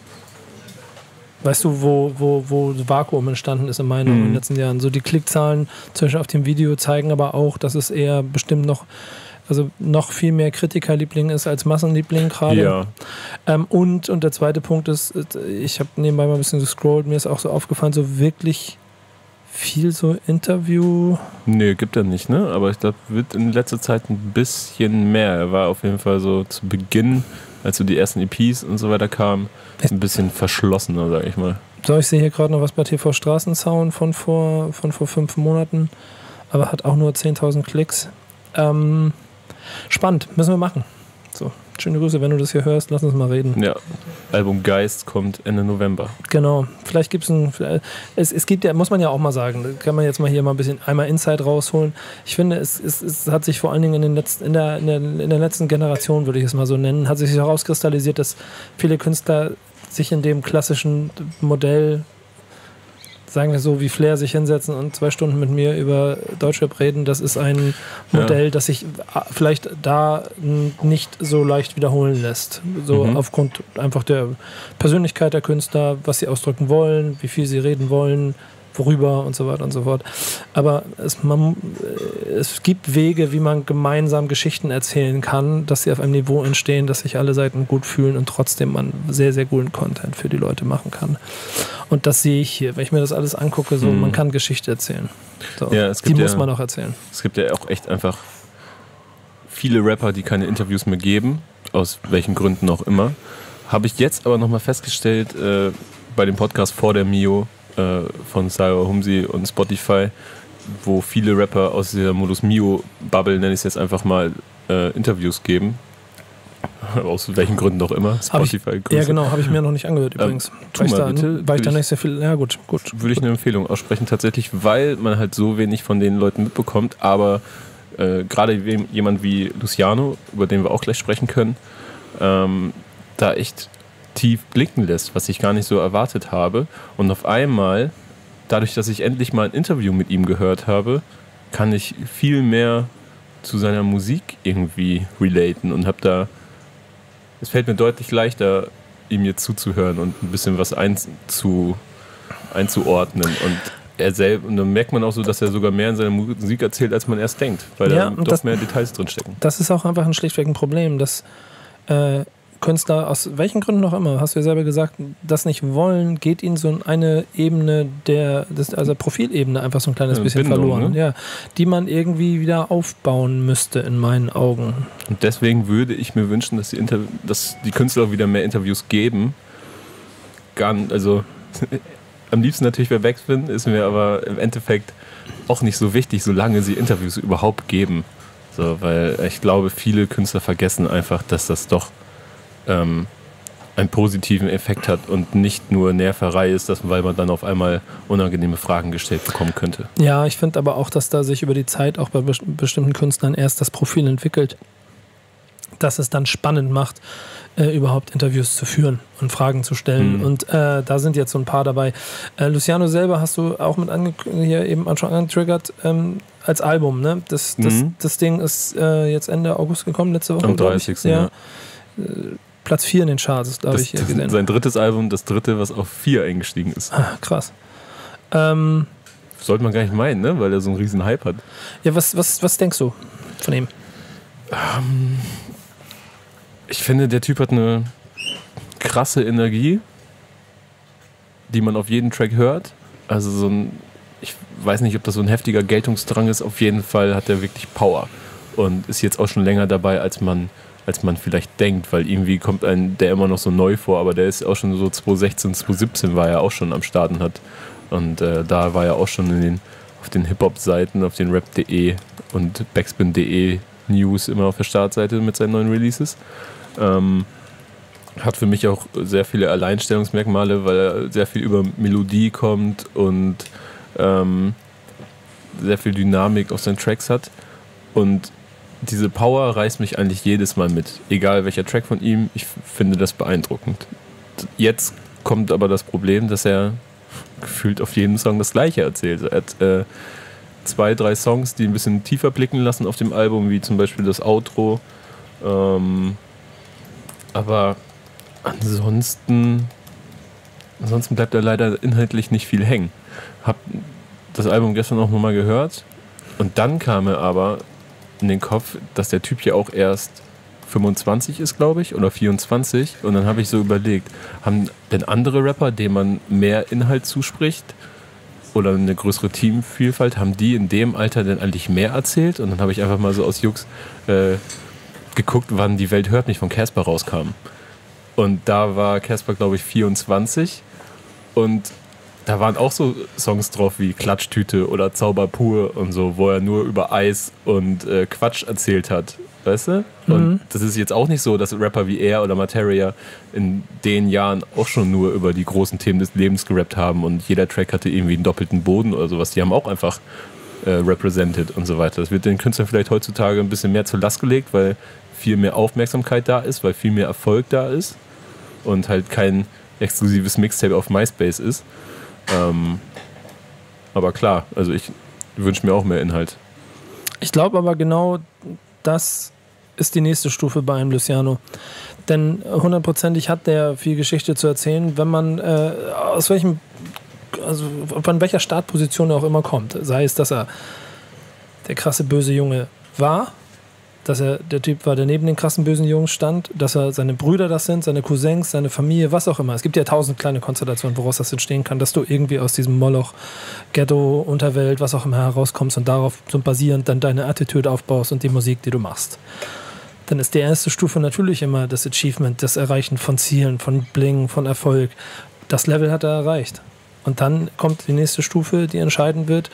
weißt du, wo, wo, wo Vakuum entstanden ist in meinen mhm. in den letzten Jahren. So die Klickzahlen zum Beispiel auf dem Video zeigen aber auch, dass es eher bestimmt noch, also noch viel mehr Kritikerliebling ist als Massenliebling gerade. Ja. Ähm, und, und der zweite Punkt ist, ich habe nebenbei mal ein bisschen gescrollt, mir ist auch so aufgefallen, so wirklich viel so Interview. Nee, gibt er nicht, ne? Aber ich glaube, wird in letzter Zeit ein bisschen mehr. Er war auf jeden Fall so zu Beginn, als so die ersten E Ps und so weiter kamen, ein bisschen verschlossener, sag ich mal. So, ich sehe hier gerade noch was bei T V Straßenzaun von vor, von vor fünf Monaten, aber hat auch nur zehntausend Klicks. Ähm, spannend, müssen wir machen. So, schöne Grüße, wenn du das hier hörst, lass uns mal reden. Ja, Album Geist kommt Ende November. Genau, vielleicht gibt es ein, es, es gibt ja, muss man ja auch mal sagen, da kann man jetzt mal hier mal ein bisschen einmal Insight rausholen. Ich finde, es, es, es hat sich vor allen Dingen in, den letzten, in, der, in, der, in der letzten Generation, würde ich es mal so nennen, hat sich herauskristallisiert, dass viele Künstler sich in dem klassischen Modell, sagen wir so, wie Flair sich hinsetzen und zwei Stunden mit mir über Deutschrap reden, das ist ein Modell, ja. das sich vielleicht da nicht so leicht wiederholen lässt. So mhm. aufgrund einfach der Persönlichkeit der Künstler, was sie ausdrücken wollen, wie viel sie reden wollen, worüber und so weiter und so fort. Aber es, man, es gibt Wege, wie man gemeinsam Geschichten erzählen kann, dass sie auf einem Niveau entstehen, dass sich alle Seiten gut fühlen und trotzdem man sehr, sehr guten Content für die Leute machen kann. Und das sehe ich hier. Wenn ich mir das alles angucke, so, mhm. man kann Geschichte erzählen. So, ja, es gibt die muss ja, man auch erzählen. Es gibt ja auch echt einfach viele Rapper, die keine Interviews mehr geben, aus welchen Gründen auch immer. Habe ich jetzt aber nochmal festgestellt, äh, bei dem Podcast Vor der Mio, von Sarah Humsi und Spotify, wo viele Rapper aus der Modus Mio-Bubble, nenne ich es jetzt einfach mal, äh, Interviews geben. Aus welchen Gründen auch immer. Spotify. Ich, ja, genau, habe ich mir noch nicht angehört übrigens. Ähm, tu mal, da, bitte. Weil ich da nicht sehr viel. Ja, gut, gut. Würde ich eine Empfehlung aussprechen, tatsächlich, weil man halt so wenig von den Leuten mitbekommt, aber äh, gerade jemand wie Luciano, über den wir auch gleich sprechen können, ähm, da echt tief blicken lässt, was ich gar nicht so erwartet habe. Und auf einmal, dadurch, dass ich endlich mal ein Interview mit ihm gehört habe, kann ich viel mehr zu seiner Musik irgendwie relaten und habe da, es fällt mir deutlich leichter, ihm jetzt zuzuhören und ein bisschen was einzu, einzuordnen. Und er selber, und dann merkt man auch so, dass er sogar mehr in seiner Musik erzählt, als man erst denkt, weil ja, da doch das, mehr Details drinstecken. Das ist auch einfach ein schlichtweg ein Problem, dass äh, Künstler, aus welchen Gründen auch immer, hast du ja selber gesagt, das nicht wollen, geht ihnen so eine Ebene der, das, also Profilebene einfach so ein kleines ja, bisschen Bindung, verloren, ne? ja, die man irgendwie wieder aufbauen müsste in meinen Augen. Und deswegen würde ich mir wünschen, dass die, Inter- dass die Künstler auch wieder mehr Interviews geben. Gar, also am liebsten natürlich wer Backspin, ist mir aber im Endeffekt auch nicht so wichtig, solange sie Interviews überhaupt geben. So, weil ich glaube, viele Künstler vergessen einfach, dass das doch ähm, einen positiven Effekt hat und nicht nur Nerverei ist, dass, weil man dann auf einmal unangenehme Fragen gestellt bekommen könnte. Ja, ich finde aber auch, dass da sich über die Zeit auch bei best- bestimmten Künstlern erst das Profil entwickelt, dass es dann spannend macht, äh, überhaupt Interviews zu führen und Fragen zu stellen. Mhm. Und äh, da sind jetzt so ein paar dabei. Äh, Luciano selber hast du auch mit ange- hier eben schon angetriggert, ähm, als Album, ne? Das, das, mhm. das Ding ist äh, jetzt Ende August gekommen, letzte Woche. Am dreißigsten Ja. ja. Platz vier in den Charts, glaube ich. Das, das sein drittes Album, das dritte, was auf vier eingestiegen ist. Ah, krass. Ähm, Sollte man gar nicht meinen, ne? Weil er so einen riesen Hype hat. Ja, was, was, was denkst du von ihm? Ähm, ich finde, der Typ hat eine krasse Energie, die man auf jeden Track hört. Also so ein, ich weiß nicht, ob das so ein heftiger Geltungsdrang ist. Auf jeden Fall hat er wirklich Power und ist jetzt auch schon länger dabei, als man als man vielleicht denkt, weil irgendwie kommt ein der immer noch so neu vor, aber der ist auch schon so zwanzig sechzehn, zwanzig siebzehn war er auch schon am Start und hat und äh, da war er auch schon in den, auf den Hip-Hop-Seiten, auf den Rap punkt de und Backspin punkt de News immer auf der Startseite mit seinen neuen Releases. Ähm, hat für mich auch sehr viele Alleinstellungsmerkmale, weil er sehr viel über Melodie kommt und ähm, sehr viel Dynamik auf seinen Tracks hat und diese Power reißt mich eigentlich jedes Mal mit. Egal welcher Track von ihm, ich finde das beeindruckend. Jetzt kommt aber das Problem, dass er gefühlt auf jedem Song das Gleiche erzählt. Er hat äh, zwei, drei Songs, die ein bisschen tiefer blicken lassen auf dem Album, wie zum Beispiel das Outro. Ähm, aber ansonsten, ansonsten bleibt er leider inhaltlich nicht viel hängen. Hab das Album gestern auch nochmal gehört und dann kam er aber in den Kopf, dass der Typ ja auch erst fünfundzwanzig ist, glaube ich, oder vierundzwanzig. Und dann habe ich so überlegt, haben denn andere Rapper, denen man mehr Inhalt zuspricht oder eine größere Teamvielfalt, haben die in dem Alter denn eigentlich mehr erzählt? Und dann habe ich einfach mal so aus Jux äh, geguckt, wann Die Welt hört mich von Casper rauskam. Und da war Casper, glaube ich, vierundzwanzig. Und da waren auch so Songs drauf wie Klatschtüte oder Zauber pur und so, wo er nur über Eis und äh, Quatsch erzählt hat, weißt du? Und mhm. das ist jetzt auch nicht so, dass Rapper wie er oder Materia in den Jahren auch schon nur über die großen Themen des Lebens gerappt haben und jeder Track hatte irgendwie einen doppelten Boden oder sowas. Die haben auch einfach äh, represented und so weiter. Das wird den Künstlern vielleicht heutzutage ein bisschen mehr zur Last gelegt, weil viel mehr Aufmerksamkeit da ist, weil viel mehr Erfolg da ist und halt kein exklusives Mixtape auf MySpace ist. Ähm, aber klar, also ich wünsche mir auch mehr Inhalt. Ich glaube aber genau, das ist die nächste Stufe bei einem Luciano. Denn hundertprozentig hat der viel Geschichte zu erzählen, wenn man äh, aus welchem, also von welcher Startposition er auch immer kommt. Sei es, dass er der krasse böse Junge war, dass er der Typ war, der neben den krassen bösen Jungs stand, dass er seine Brüder das sind, seine Cousins, seine Familie, was auch immer. Es gibt ja tausend kleine Konstellationen, woraus das entstehen kann, dass du irgendwie aus diesem Moloch, Ghetto, Unterwelt, was auch immer herauskommst und darauf so basierend dann deine Attitude aufbaust und die Musik, die du machst. Dann ist die erste Stufe natürlich immer das Achievement, das Erreichen von Zielen, von Bling, von Erfolg. Das Level hat er erreicht. Und dann kommt die nächste Stufe, die entscheiden wird.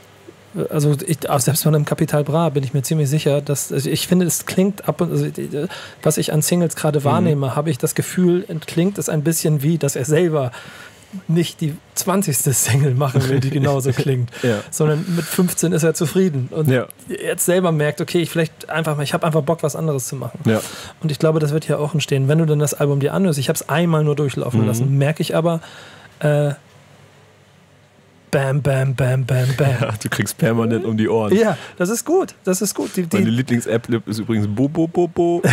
Also ich, selbst von einem Capital Bra bin ich mir ziemlich sicher, dass also ich finde, es klingt ab und also, was ich an Singles gerade wahrnehme, mhm. habe ich das Gefühl, klingt es ein bisschen wie, dass er selber nicht die zwanzigste Single machen will, die genauso klingt, ja. sondern mit fünfzehn ist er zufrieden und ja. jetzt selber merkt, okay, ich vielleicht einfach mal, ich habe einfach Bock, was anderes zu machen. Ja. Und ich glaube, das wird hier auch entstehen. Wenn du dann das Album dir anhörst, ich habe es einmal nur durchlaufen mhm. lassen, merke ich aber, äh, Bam, bam, bam, bam, bam. Ja, du kriegst permanent um die Ohren. Ja, das ist gut. Das ist gut. Die, die Meine Lieblings-App ist übrigens Bo, Bo, Bo, Bo.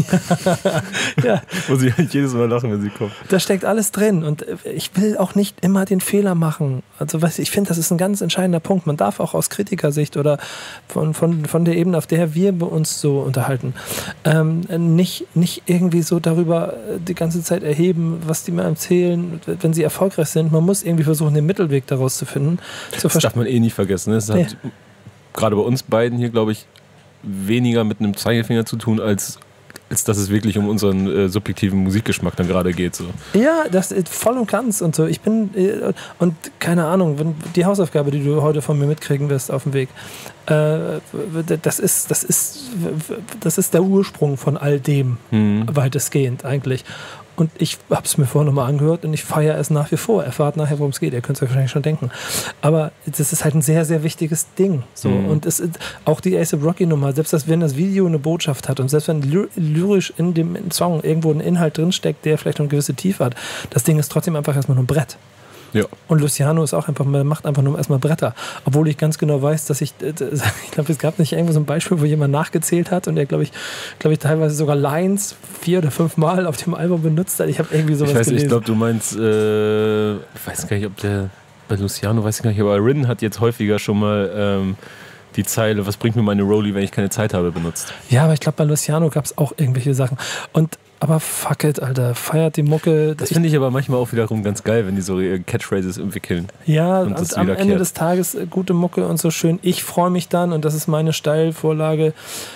ja. Muss ich eigentlich jedes Mal lachen, wenn sie kommt. Da steckt alles drin. Und ich will auch nicht immer den Fehler machen. Also, was ich finde, das ist ein ganz entscheidender Punkt. Man darf auch aus Kritikersicht oder von, von, von der Ebene, auf der wir uns so unterhalten, ähm, nicht, nicht irgendwie so darüber die ganze Zeit erheben, was die mir erzählen, wenn sie erfolgreich sind. Man muss irgendwie versuchen, den Mittelweg daraus zu finden. Das darf man eh nie vergessen. Es hat ja. gerade bei uns beiden hier, glaube ich, weniger mit einem Zeigefinger zu tun, als, als dass es wirklich um unseren äh, subjektiven Musikgeschmack dann gerade geht. So. Ja, das ist voll und ganz und so. Ich bin, äh, und keine Ahnung, wenn, die Hausaufgabe, die du heute von mir mitkriegen wirst auf dem Weg, äh, das ist, das ist, das ist der Ursprung von all dem, mhm. weitestgehend eigentlich. Und ich habe es mir vorhin nochmal angehört und ich feiere es nach wie vor. Erfahrt nachher, worum es geht. Ihr könnt es euch wahrscheinlich schon denken. Aber das ist halt ein sehr, sehr wichtiges Ding. So. Mhm. Und es ist auch die A$AP Rocky-Nummer, selbst dass, wenn das Video eine Botschaft hat und selbst wenn ly- lyrisch in dem Song irgendwo ein Inhalt drinsteckt, der vielleicht eine gewisse Tiefe hat, das Ding ist trotzdem einfach erstmal nur ein Brett. Ja. Und Luciano ist auch einfach, man macht einfach nur erstmal Bretter. Obwohl ich ganz genau weiß, dass ich, ich glaube, es gab nicht irgendwo so ein Beispiel, wo jemand nachgezählt hat und der, glaube ich, glaube ich, teilweise sogar Lines vier oder fünf Mal auf dem Album benutzt hat. Ich habe irgendwie sowas ich weiß, gelesen. Ich glaube, du meinst, äh, ich weiß gar nicht, ob der, bei Luciano weiß ich gar nicht, aber Rin hat jetzt häufiger schon mal ähm, die Zeile, was bringt mir meine Rollie, wenn ich keine Zeit habe, benutzt. Ja, aber ich glaube, bei Luciano gab es auch irgendwelche Sachen. Und aber fuck it, Alter, feiert die Mucke. Das finde ich aber manchmal auch wiederum ganz geil, wenn die so Catchphrases entwickeln. Ja, und, und am Ende des Tages gute Mucke und so schön. Ich freue mich dann, und das ist meine Steilvorlage,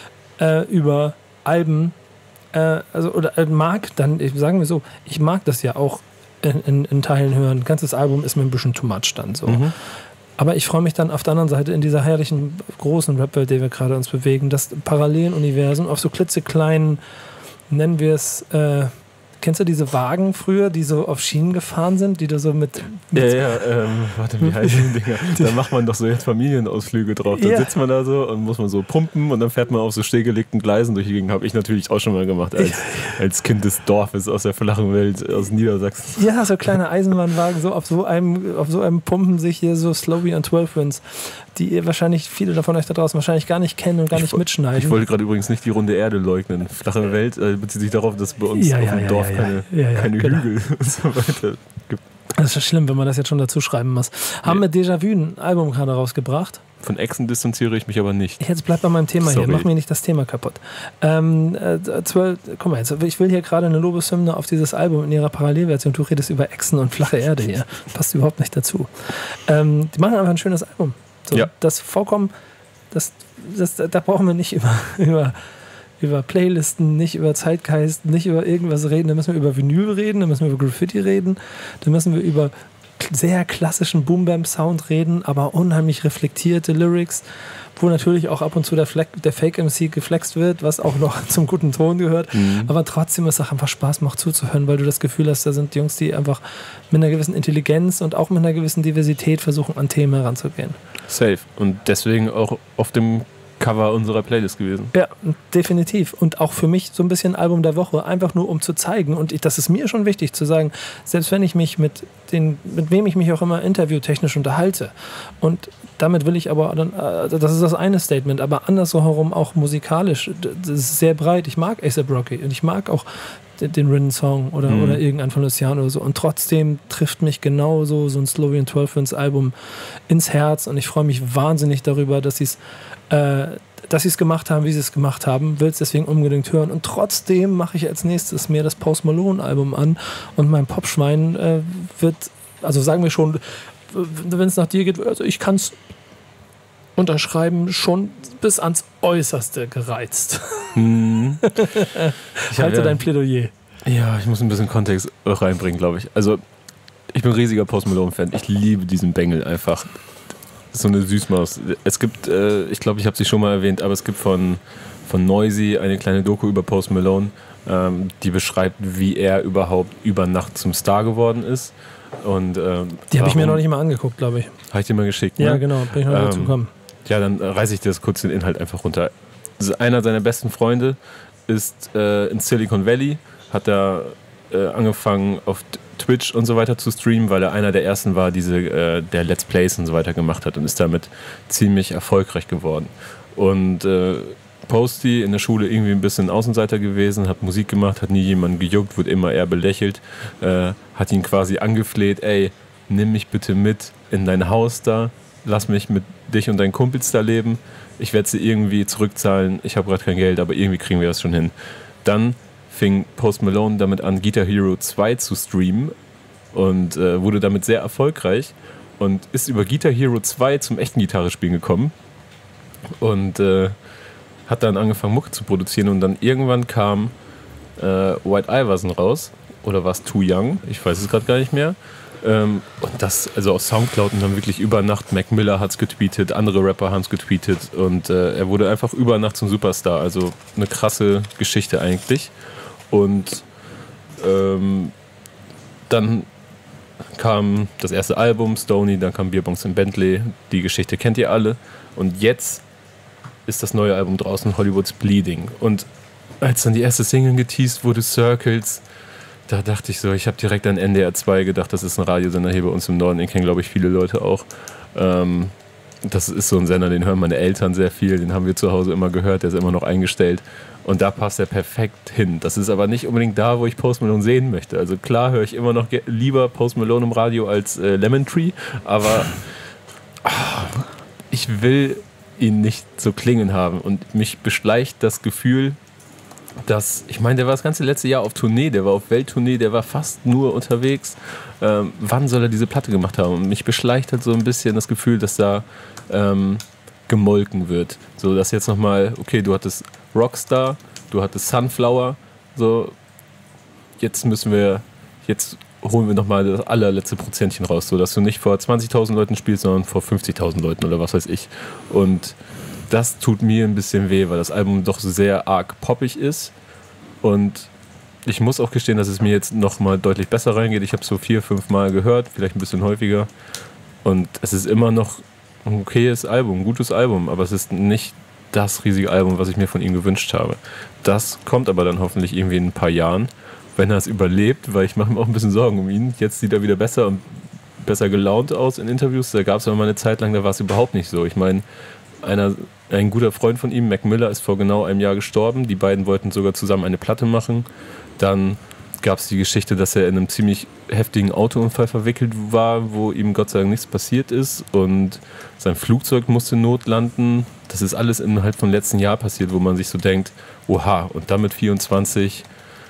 äh, über Alben, äh, also, oder äh, mag dann, sagen wir so, ich mag das ja auch in, in, in Teilen hören. Ein ganzes Album ist mir ein bisschen too much dann so. Mhm. Aber ich freue mich dann auf der anderen Seite in dieser herrlichen, großen Rap-Welt, der wir gerade uns bewegen, das Paralleluniversum auf so klitzekleinen, nennen wir es, äh, kennst du diese Wagen früher, die so auf Schienen gefahren sind, die da so mit... mit ja, ja, ähm, warte, wie heißen die Dinger? Da macht man doch so jetzt Familienausflüge drauf. Dann ja. sitzt man da so und muss man so pumpen und dann fährt man auf so stillgelegten Gleisen durch die Gegend. Habe ich natürlich auch schon mal gemacht, als, als Kind des Dorfes aus der flachen Welt, aus Niedersachsen. Ja, so kleine Eisenbahnwagen, so auf so einem, auf so einem pumpen sich hier so Slowey und zwölf Winds, die ihr wahrscheinlich, viele davon euch da draußen wahrscheinlich gar nicht kennen und gar nicht ich, mitschneiden. Ich wollte gerade übrigens nicht die runde Erde leugnen. Flache Welt äh, bezieht sich darauf, dass bei uns ja, auf ja, dem ja, Dorf ja, keine, ja, ja, keine genau. Hügel und so weiter gibt. Das ist schlimm, wenn man das jetzt schon dazu schreiben muss. Haben nee. wir Déjà-vu ein Album gerade rausgebracht? Von Exen distanziere ich mich aber nicht. Jetzt bleib bei meinem Thema Sorry. hier, mach mir nicht das Thema kaputt. Ähm, äh, zwölf, guck mal, jetzt, ich will hier gerade eine Lobeshymne auf dieses Album in ihrer Parallelversion. Du redest über Echsen und flache Erde hier. Passt überhaupt nicht dazu. Ähm, die machen einfach ein schönes Album. So, ja. Das vollkommen, das, das, da brauchen wir nicht über, über, über Playlisten, nicht über Zeitgeist, nicht über irgendwas reden. Da müssen wir über Vinyl reden, da müssen wir über Graffiti reden, da müssen wir über sehr klassischen Boom-Bam-Sound reden, aber unheimlich reflektierte Lyrics, wo natürlich auch ab und zu der, Fleck, der Fake-M C geflext wird, was auch noch zum guten Ton gehört, mhm. aber trotzdem es auch einfach Spaß macht zuzuhören, weil du das Gefühl hast, da sind Jungs, die einfach mit einer gewissen Intelligenz und auch mit einer gewissen Diversität versuchen, an Themen heranzugehen. Safe. Und deswegen auch auf dem Cover unserer Playlist gewesen. Ja, definitiv. Und auch für mich so ein bisschen Album der Woche, einfach nur um zu zeigen. Und ich, das ist mir schon wichtig zu sagen, selbst wenn ich mich mit den, mit wem ich mich auch immer interviewtechnisch unterhalte. Und damit will ich aber dann, das ist das eine Statement, aber andersherum auch musikalisch. Das ist sehr breit. Ich mag A$AP Rocky und ich mag auch den Rin-Song oder, mhm. oder irgendeinen von Luciano oder so. Und trotzdem trifft mich genauso so ein Slowey und zwölf Winds Album ins Herz. Und ich freue mich wahnsinnig darüber, dass sie es äh, dass sie es gemacht haben, wie sie es gemacht haben. Will es deswegen unbedingt hören. Und trotzdem mache ich als nächstes mir das Post Malone Album an. Und mein Popschwein äh, wird, also sagen wir schon, wenn es nach dir geht, also ich kann es unterschreiben, schon bis ans Äußerste gereizt. Hm. Ich halte ja, dein Plädoyer. Ja, ich muss ein bisschen Kontext reinbringen, glaube ich. Also, ich bin ein riesiger Post Malone-Fan. Ich liebe diesen Bengel einfach. So eine Süßmaus. Es gibt, äh, ich glaube, ich habe sie schon mal erwähnt, aber es gibt von, von Noisy eine kleine Doku über Post Malone, ähm, die beschreibt, wie er überhaupt über Nacht zum Star geworden ist. Und, ähm, die habe ich mir noch nicht mal angeguckt, glaube ich. Habe ich dir mal geschickt, Ja, ne? genau, bin ich noch ähm, dazu gekommen. Ja, dann reiße ich dir das kurz den Inhalt einfach runter. Also einer seiner besten Freunde ist äh, in Silicon Valley, hat da äh, angefangen auf Twitch und so weiter zu streamen, weil er einer der ersten war, diese, äh, der Let's Plays und so weiter gemacht hat und ist damit ziemlich erfolgreich geworden. Und äh, Posty in der Schule irgendwie ein bisschen Außenseiter gewesen, hat Musik gemacht, hat nie jemanden gejuckt, wurde immer eher belächelt, äh, hat ihn quasi angefleht, ey, nimm mich bitte mit in dein Haus da, lass mich mit dich und deinen Kumpels da leben, ich werde sie irgendwie zurückzahlen, ich habe gerade kein Geld, aber irgendwie kriegen wir das schon hin. Dann fing Post Malone damit an, Guitar Hero zwei zu streamen und äh, wurde damit sehr erfolgreich und ist über Guitar Hero zwei zum echten Gitarrespielen gekommen und äh, hat dann angefangen Mucke zu produzieren und dann irgendwann kam äh, White Iverson raus oder war es Too Young, ich weiß es gerade gar nicht mehr. Ähm, und das, also aus Soundcloud und dann wirklich über Nacht, Mac Miller hat es getweetet, andere Rapper haben es getweetet und äh, er wurde einfach über Nacht zum Superstar, also eine krasse Geschichte eigentlich. Und ähm, dann kam das erste Album, Stoney, dann kam Beerbongs in Bentley, die Geschichte kennt ihr alle und jetzt ist das neue Album draußen, Hollywood's Bleeding. Und als dann die erste Single geteased wurde, Circles, da dachte ich so, ich habe direkt an N D R zwei gedacht, das ist ein Radiosender hier bei uns im Norden, den kennen, glaube ich, viele Leute auch. Ähm, das ist so ein Sender, den hören meine Eltern sehr viel, den haben wir zu Hause immer gehört, der ist immer noch eingestellt. Und da passt er perfekt hin. Das ist aber nicht unbedingt da, wo ich Post Malone sehen möchte. Also klar höre ich immer noch ge- lieber Post Malone im Radio als äh, Lemon Tree, aber ah, ich will ihn nicht so klingen haben. Und mich beschleicht das Gefühl, dass, ich meine, der war das ganze letzte Jahr auf Tournee, der war auf Welttournee, der war fast nur unterwegs. Ähm, wann soll er diese Platte gemacht haben? Und mich beschleicht halt so ein bisschen das Gefühl, dass da ähm, gemolken wird. So, dass jetzt nochmal, okay, du hattest Rockstar, du hattest Sunflower, so, jetzt müssen wir, jetzt holen wir nochmal das allerletzte Prozentchen raus, so dass du nicht vor zwanzigtausend Leuten spielst, sondern vor fünfzigtausend Leuten oder was weiß ich. Und das tut mir ein bisschen weh, weil das Album doch sehr arg poppig ist und ich muss auch gestehen, dass es mir jetzt nochmal deutlich besser reingeht. Ich habe es so vier, fünf Mal gehört, vielleicht ein bisschen häufiger und es ist immer noch ein okayes Album, ein gutes Album, aber es ist nicht das riesige Album, was ich mir von ihm gewünscht habe. Das kommt aber dann hoffentlich irgendwie in ein paar Jahren, wenn er es überlebt, weil ich mache mir auch ein bisschen Sorgen um ihn. Jetzt sieht er wieder besser und besser gelaunt aus in Interviews. Da gab es aber mal eine Zeit lang, da war es überhaupt nicht so. Ich meine, einer, ein guter Freund von ihm, Mac Miller, ist vor genau einem Jahr gestorben. Die beiden wollten sogar zusammen eine Platte machen. Dann gab es die Geschichte, dass er in einem ziemlich heftigen Autounfall verwickelt war, wo ihm Gott sei Dank nichts passiert ist und sein Flugzeug musste notlanden. Das ist alles innerhalb von letzten Jahr passiert, wo man sich so denkt, oha, und damit vierundzwanzig,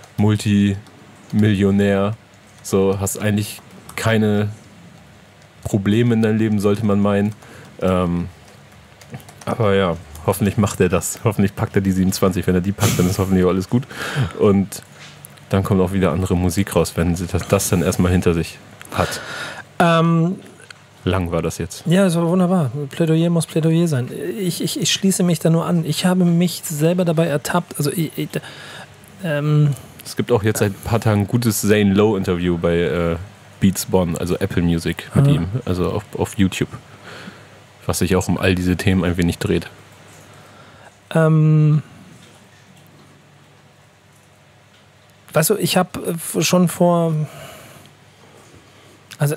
Multimillionär, so, hast eigentlich keine Probleme in deinem Leben, sollte man meinen. Ähm, aber ja, hoffentlich macht er das. Hoffentlich packt er die siebenundzwanzig. Wenn er die packt, dann ist hoffentlich auch alles gut. Und dann kommt auch wieder andere Musik raus, wenn sie das, das dann erstmal hinter sich hat. Ähm, Lang war das jetzt. Ja, das war wunderbar. Plädoyer muss Plädoyer sein. Ich, ich, ich schließe mich da nur an. Ich habe mich selber dabei ertappt. Also ich, ich, ähm, es gibt auch jetzt seit ein paar Tagen ein gutes Zane Lowe-Interview bei äh, Beats Bonn, also Apple Music mit ah. ihm, also auf, auf YouTube. Was sich auch um all diese Themen ein wenig dreht. Ähm... Weißt du, ich habe schon vor, also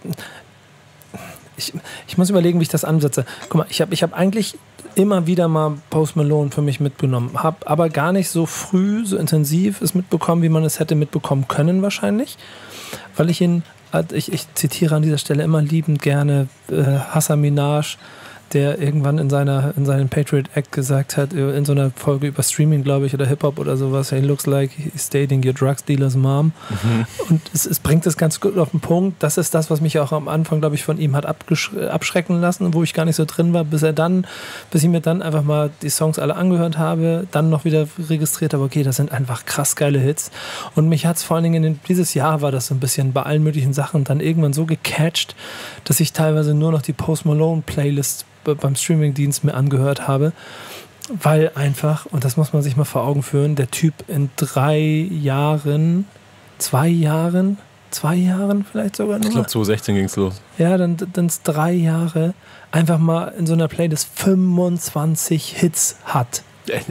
ich, ich muss überlegen, wie ich das ansetze. Guck mal, ich habe ich hab eigentlich immer wieder mal Post Malone für mich mitgenommen, habe aber gar nicht so früh, so intensiv es mitbekommen, wie man es hätte mitbekommen können wahrscheinlich, weil ich ihn, ich, ich zitiere an dieser Stelle immer liebend gerne äh, Hassan Minaj, der irgendwann in seiner in seinem Patriot Act gesagt hat, in so einer Folge über Streaming, glaube ich, oder Hip-Hop oder sowas, he looks like he's dating your drug dealer's mom. Mhm. Und es, es bringt es ganz gut auf den Punkt. Das ist das, was mich auch am Anfang, glaube ich, von ihm hat abgesch- abschrecken lassen, wo ich gar nicht so drin war, bis er dann, bis ich mir dann einfach mal die Songs alle angehört habe, dann noch wieder registriert habe, okay, das sind einfach krass geile Hits. Und mich hat es vor allen Dingen, in, dieses Jahr war das so ein bisschen bei allen möglichen Sachen dann irgendwann so gecatcht, dass ich teilweise nur noch die Post Malone Playlist beim Streamingdienst mir angehört habe, weil einfach, und das muss man sich mal vor Augen führen, der Typ in drei Jahren, zwei Jahren, zwei Jahren vielleicht sogar nur. Ich glaube, zwanzig sechzehn ging es los. Ja, dann dann es drei Jahre einfach mal in so einer Playlist fünfundzwanzig Hits hat.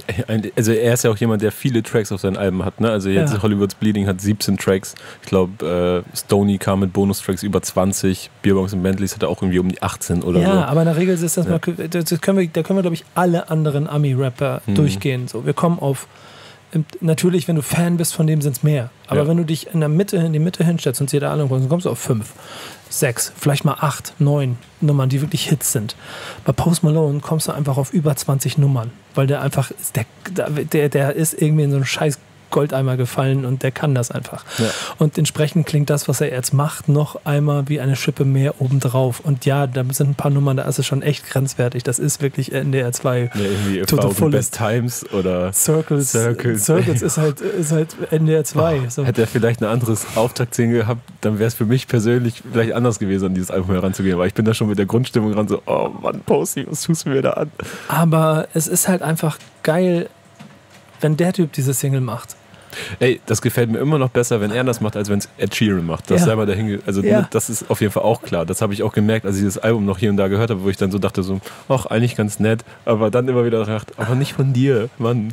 Also er ist ja auch jemand, der viele Tracks auf seinen Alben hat. Ne? Also jetzt Ja. Hollywood's Bleeding hat siebzehn Tracks. Ich glaube, äh, Stoney kam mit Bonustracks über zwanzig. Beerbongs und Bentleys hat er auch irgendwie um die achtzehn oder Ja, so. aber in der Regel ist das Ja. mal, das können wir, da können wir, glaube ich, alle anderen Ami-Rapper Mhm. durchgehen. So, wir kommen auf, natürlich, wenn du Fan bist, von dem sind es mehr. Aber Ja. wenn du dich in der Mitte, in die Mitte hinstellst und dir da alle anguckst, dann kommst du auf fünf, sechs, vielleicht mal acht, neun Nummern, die wirklich Hits sind. Bei Post Malone kommst du einfach auf über zwanzig Nummern, weil der einfach, der, der, der ist irgendwie in so einen scheiß Goldeimer gefallen und der kann das einfach. Ja. Und entsprechend klingt das, was er jetzt macht, noch einmal wie eine Schippe mehr obendrauf. Und ja, da sind ein paar Nummern, da ist es schon echt grenzwertig. Das ist wirklich N D R zwei. Ja, irgendwie To the Thousand fullest. Best Times oder Circles, Circles. Circles ist halt, ist halt N D R zwei. Oh, so. Hätte er vielleicht ein anderes Auftaktsingle gehabt, dann wäre es für mich persönlich vielleicht anders gewesen, an dieses Album heranzugehen. Aber ich bin da schon mit der Grundstimmung ran, so, oh Mann, Posty, was tust du mir da an? Aber es ist halt einfach geil, wenn der Typ diese Single macht. Ey, das gefällt mir immer noch besser, wenn er das macht, als wenn es Ed Sheeran macht. Das Ja. sei mal dahin, also Ja. das ist auf jeden Fall auch klar. Das habe ich auch gemerkt, als ich das Album noch hier und da gehört habe, wo ich dann so dachte, so, ach, eigentlich ganz nett, aber dann immer wieder gedacht, aber nicht von dir, Mann.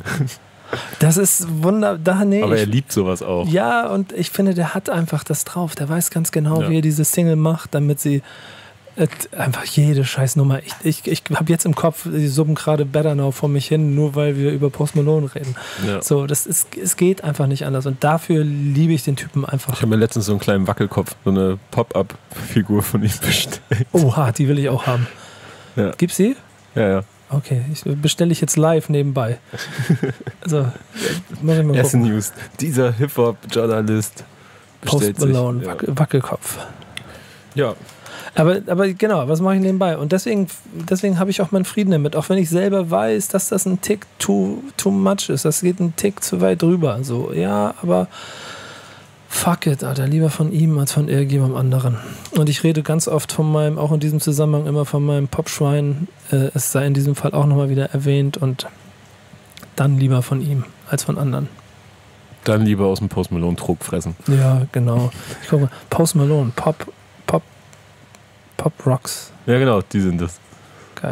Das ist wunder, da nee. Aber er ich, liebt sowas auch. ja, und ich finde, der hat einfach das drauf. Der weiß ganz genau, Ja. wie er diese Single macht, damit sie äh, einfach jede Scheißnummer. Ich, ich, ich habe jetzt im Kopf, die summen gerade Better Now vor mich hin, nur weil wir über Post Malone reden. Ja. So, das ist, es geht einfach nicht anders. Und dafür liebe ich den Typen einfach. Ich habe mir letztens so einen kleinen Wackelkopf, so eine Pop-Up-Figur von ihm bestellt. Oha, die will ich auch haben. Ja. Gibt's sie? Ja, ja. Okay, ich bestelle ich jetzt live nebenbei. Also, muss ich mal Erste gucken. News. Dieser Hip-Hop-Journalist bestellt Post Malone, sich. Wackel, Wackelkopf. Ja. Aber, aber genau, was mache ich nebenbei? Und deswegen, deswegen habe ich auch meinen Frieden damit. Auch wenn ich selber weiß, dass das ein Tick too, too much ist. Das geht ein Tick zu weit drüber. So, ja, aber fuck it, Alter. Lieber von ihm als von irgendjemandem anderen. Und ich rede ganz oft von meinem, auch in diesem Zusammenhang immer von meinem Popschwein. Äh, es sei in diesem Fall auch nochmal wieder erwähnt. Und dann lieber von ihm als von anderen. Dann lieber aus dem Post Malone-Trog fressen. Ja, genau. Ich gucke mal. Post Malone, Pop, Pop, Pop Rocks. Ja, genau, die sind das. Geil.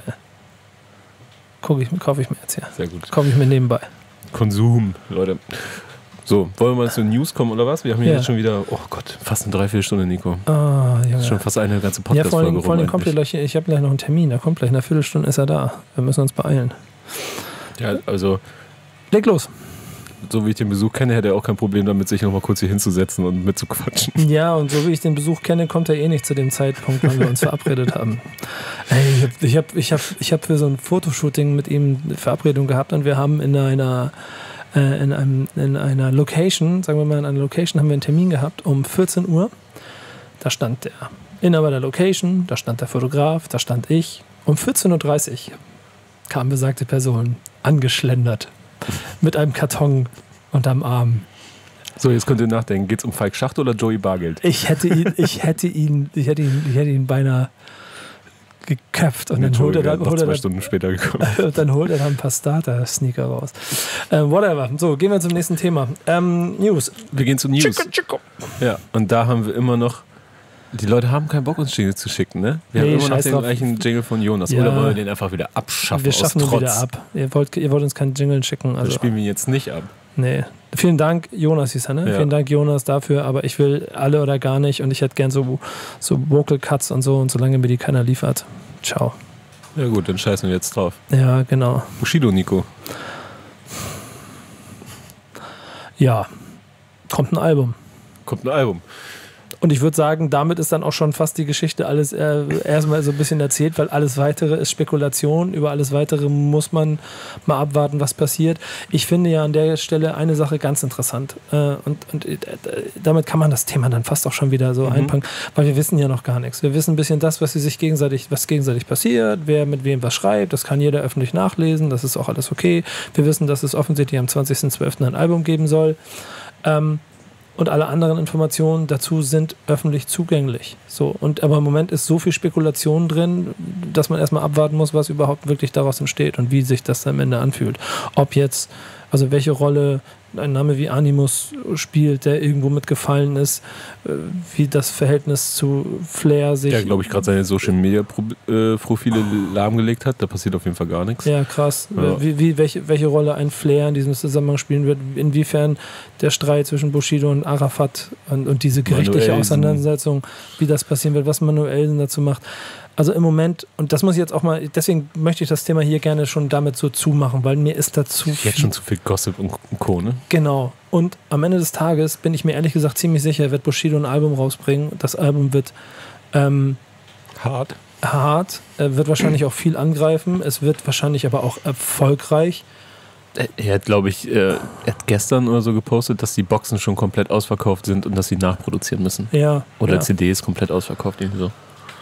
Guck ich, kaufe ich mir jetzt hier. Sehr gut. Kaufe ich mir nebenbei. Konsum, Leute. So, wollen wir mal zu den News kommen oder was? Wir haben hier Ja. jetzt schon wieder, oh Gott, fast eine Dreiviertelstunde, Nico. Ah, Das Junge. ist schon fast eine ganze Ja, vor Podcast-Folge allem, vor allem rum kommt eigentlich. gleich, ich habe gleich noch einen Termin, da kommt gleich in einer Viertelstunde ist er da. Wir müssen uns beeilen. Ja, also, Leg los. so wie ich den Besuch kenne, hätte er auch kein Problem damit, sich nochmal kurz hier hinzusetzen und mitzuquatschen. Ja, und so wie ich den Besuch kenne, kommt er eh nicht zu dem Zeitpunkt, wann wir uns verabredet haben. Ey, ich habe ich hab, ich hab für so ein Fotoshooting mit ihm eine Verabredung gehabt und wir haben in einer, äh, in, einem, in einer Location, sagen wir mal in einer Location, haben wir einen Termin gehabt um vierzehn Uhr. Da stand der Inhaber der Location, da stand der Fotograf, da stand ich. Um vierzehn Uhr dreißig kam besagte Person angeschlendert mit einem Karton unterm Arm. So, jetzt könnt ihr nachdenken, geht's um Falk Schacht oder Joey Bargeld? Ich hätte ihn, ich hätte ihn, ich hätte ihn, ich hätte ihn beinahe geköpft und dann holt er dann, noch holt er zwei dann, Stunden später gekommen. und dann holt er dann ein paar Starter-Sneaker raus. Ähm, whatever. So, gehen wir zum nächsten Thema. Ähm, News. Wir gehen zu News. Chico, Chico. Ja, und da haben wir immer noch, die Leute haben keinen Bock, uns Jingle zu schicken, ne? Wir Nee, haben immer noch scheiß den drauf. gleichen Jingle von Jonas. Ja. Oder wollen wir den einfach wieder abschaffen Wir schaffen aus ihn Trotz? wieder ab. Ihr wollt, ihr wollt uns keinen Jingle schicken. Also Also, spielen wir ihn jetzt nicht ab. nee. Vielen Dank, Jonas hieß er, ne? Ja. Vielen Dank, Jonas, dafür. Aber ich will alle oder gar nicht. Und ich hätte gern so, so Vocal Cuts und so. Und solange mir die keiner liefert. Ciao. Ja gut, dann scheißen wir jetzt drauf. Ja, genau. Bushido, Nico. Ja. Kommt ein Album. Kommt ein Album. Und ich würde sagen, damit ist dann auch schon fast die Geschichte alles äh, erstmal so ein bisschen erzählt, weil alles Weitere ist Spekulation. Über alles Weitere muss man mal abwarten, was passiert. Ich finde ja an der Stelle eine Sache ganz interessant. Äh, und und äh, damit kann man das Thema dann fast auch schon wieder so Mhm. einpacken, weil wir wissen ja noch gar nichts. Wir wissen ein bisschen das, was sie sich gegenseitig, was gegenseitig passiert, wer mit wem was schreibt. Das kann jeder öffentlich nachlesen. Das ist auch alles okay. Wir wissen, dass es offensichtlich am zwanzigsten zwölften ein Album geben soll. Ähm, Und alle anderen Informationen dazu sind öffentlich zugänglich. So, und aber im Moment ist so viel Spekulation drin, dass man erstmal abwarten muss, was überhaupt wirklich daraus entsteht und wie sich das am Ende anfühlt. Ob jetzt, also welche Rolle ein Name wie Animus spielt, der irgendwo mitgefallen ist, äh, wie das Verhältnis zu Flair sich... Ja, glaube ich, gerade seine Social-Media-Profile äh, lahmgelegt hat. Da passiert auf jeden Fall gar nichts. Ja, krass. Ja. Wie, wie, welche, welche Rolle ein Flair in diesem Zusammenhang spielen wird, inwiefern der Streit zwischen Bushido und Arafat und, und diese gerichtliche Manuelsen. Auseinandersetzung, wie das passieren wird, was Manuelsen dazu macht. Also im Moment, und das muss ich jetzt auch mal, deswegen möchte ich das Thema hier gerne schon damit so zumachen, weil mir ist dazu Jetzt viel... schon zu viel Gossip und Co., ne? Genau. Und am Ende des Tages bin ich mir ehrlich gesagt ziemlich sicher, wird Bushido ein Album rausbringen. Das Album wird ähm, hart. hart, äh, wird wahrscheinlich auch viel angreifen, es wird wahrscheinlich aber auch erfolgreich. Er hat, glaube ich, äh, er hat gestern oder so gepostet, dass die Boxen schon komplett ausverkauft sind und dass sie nachproduzieren müssen. Ja. Oder ja. C D ist komplett ausverkauft, irgendwie so.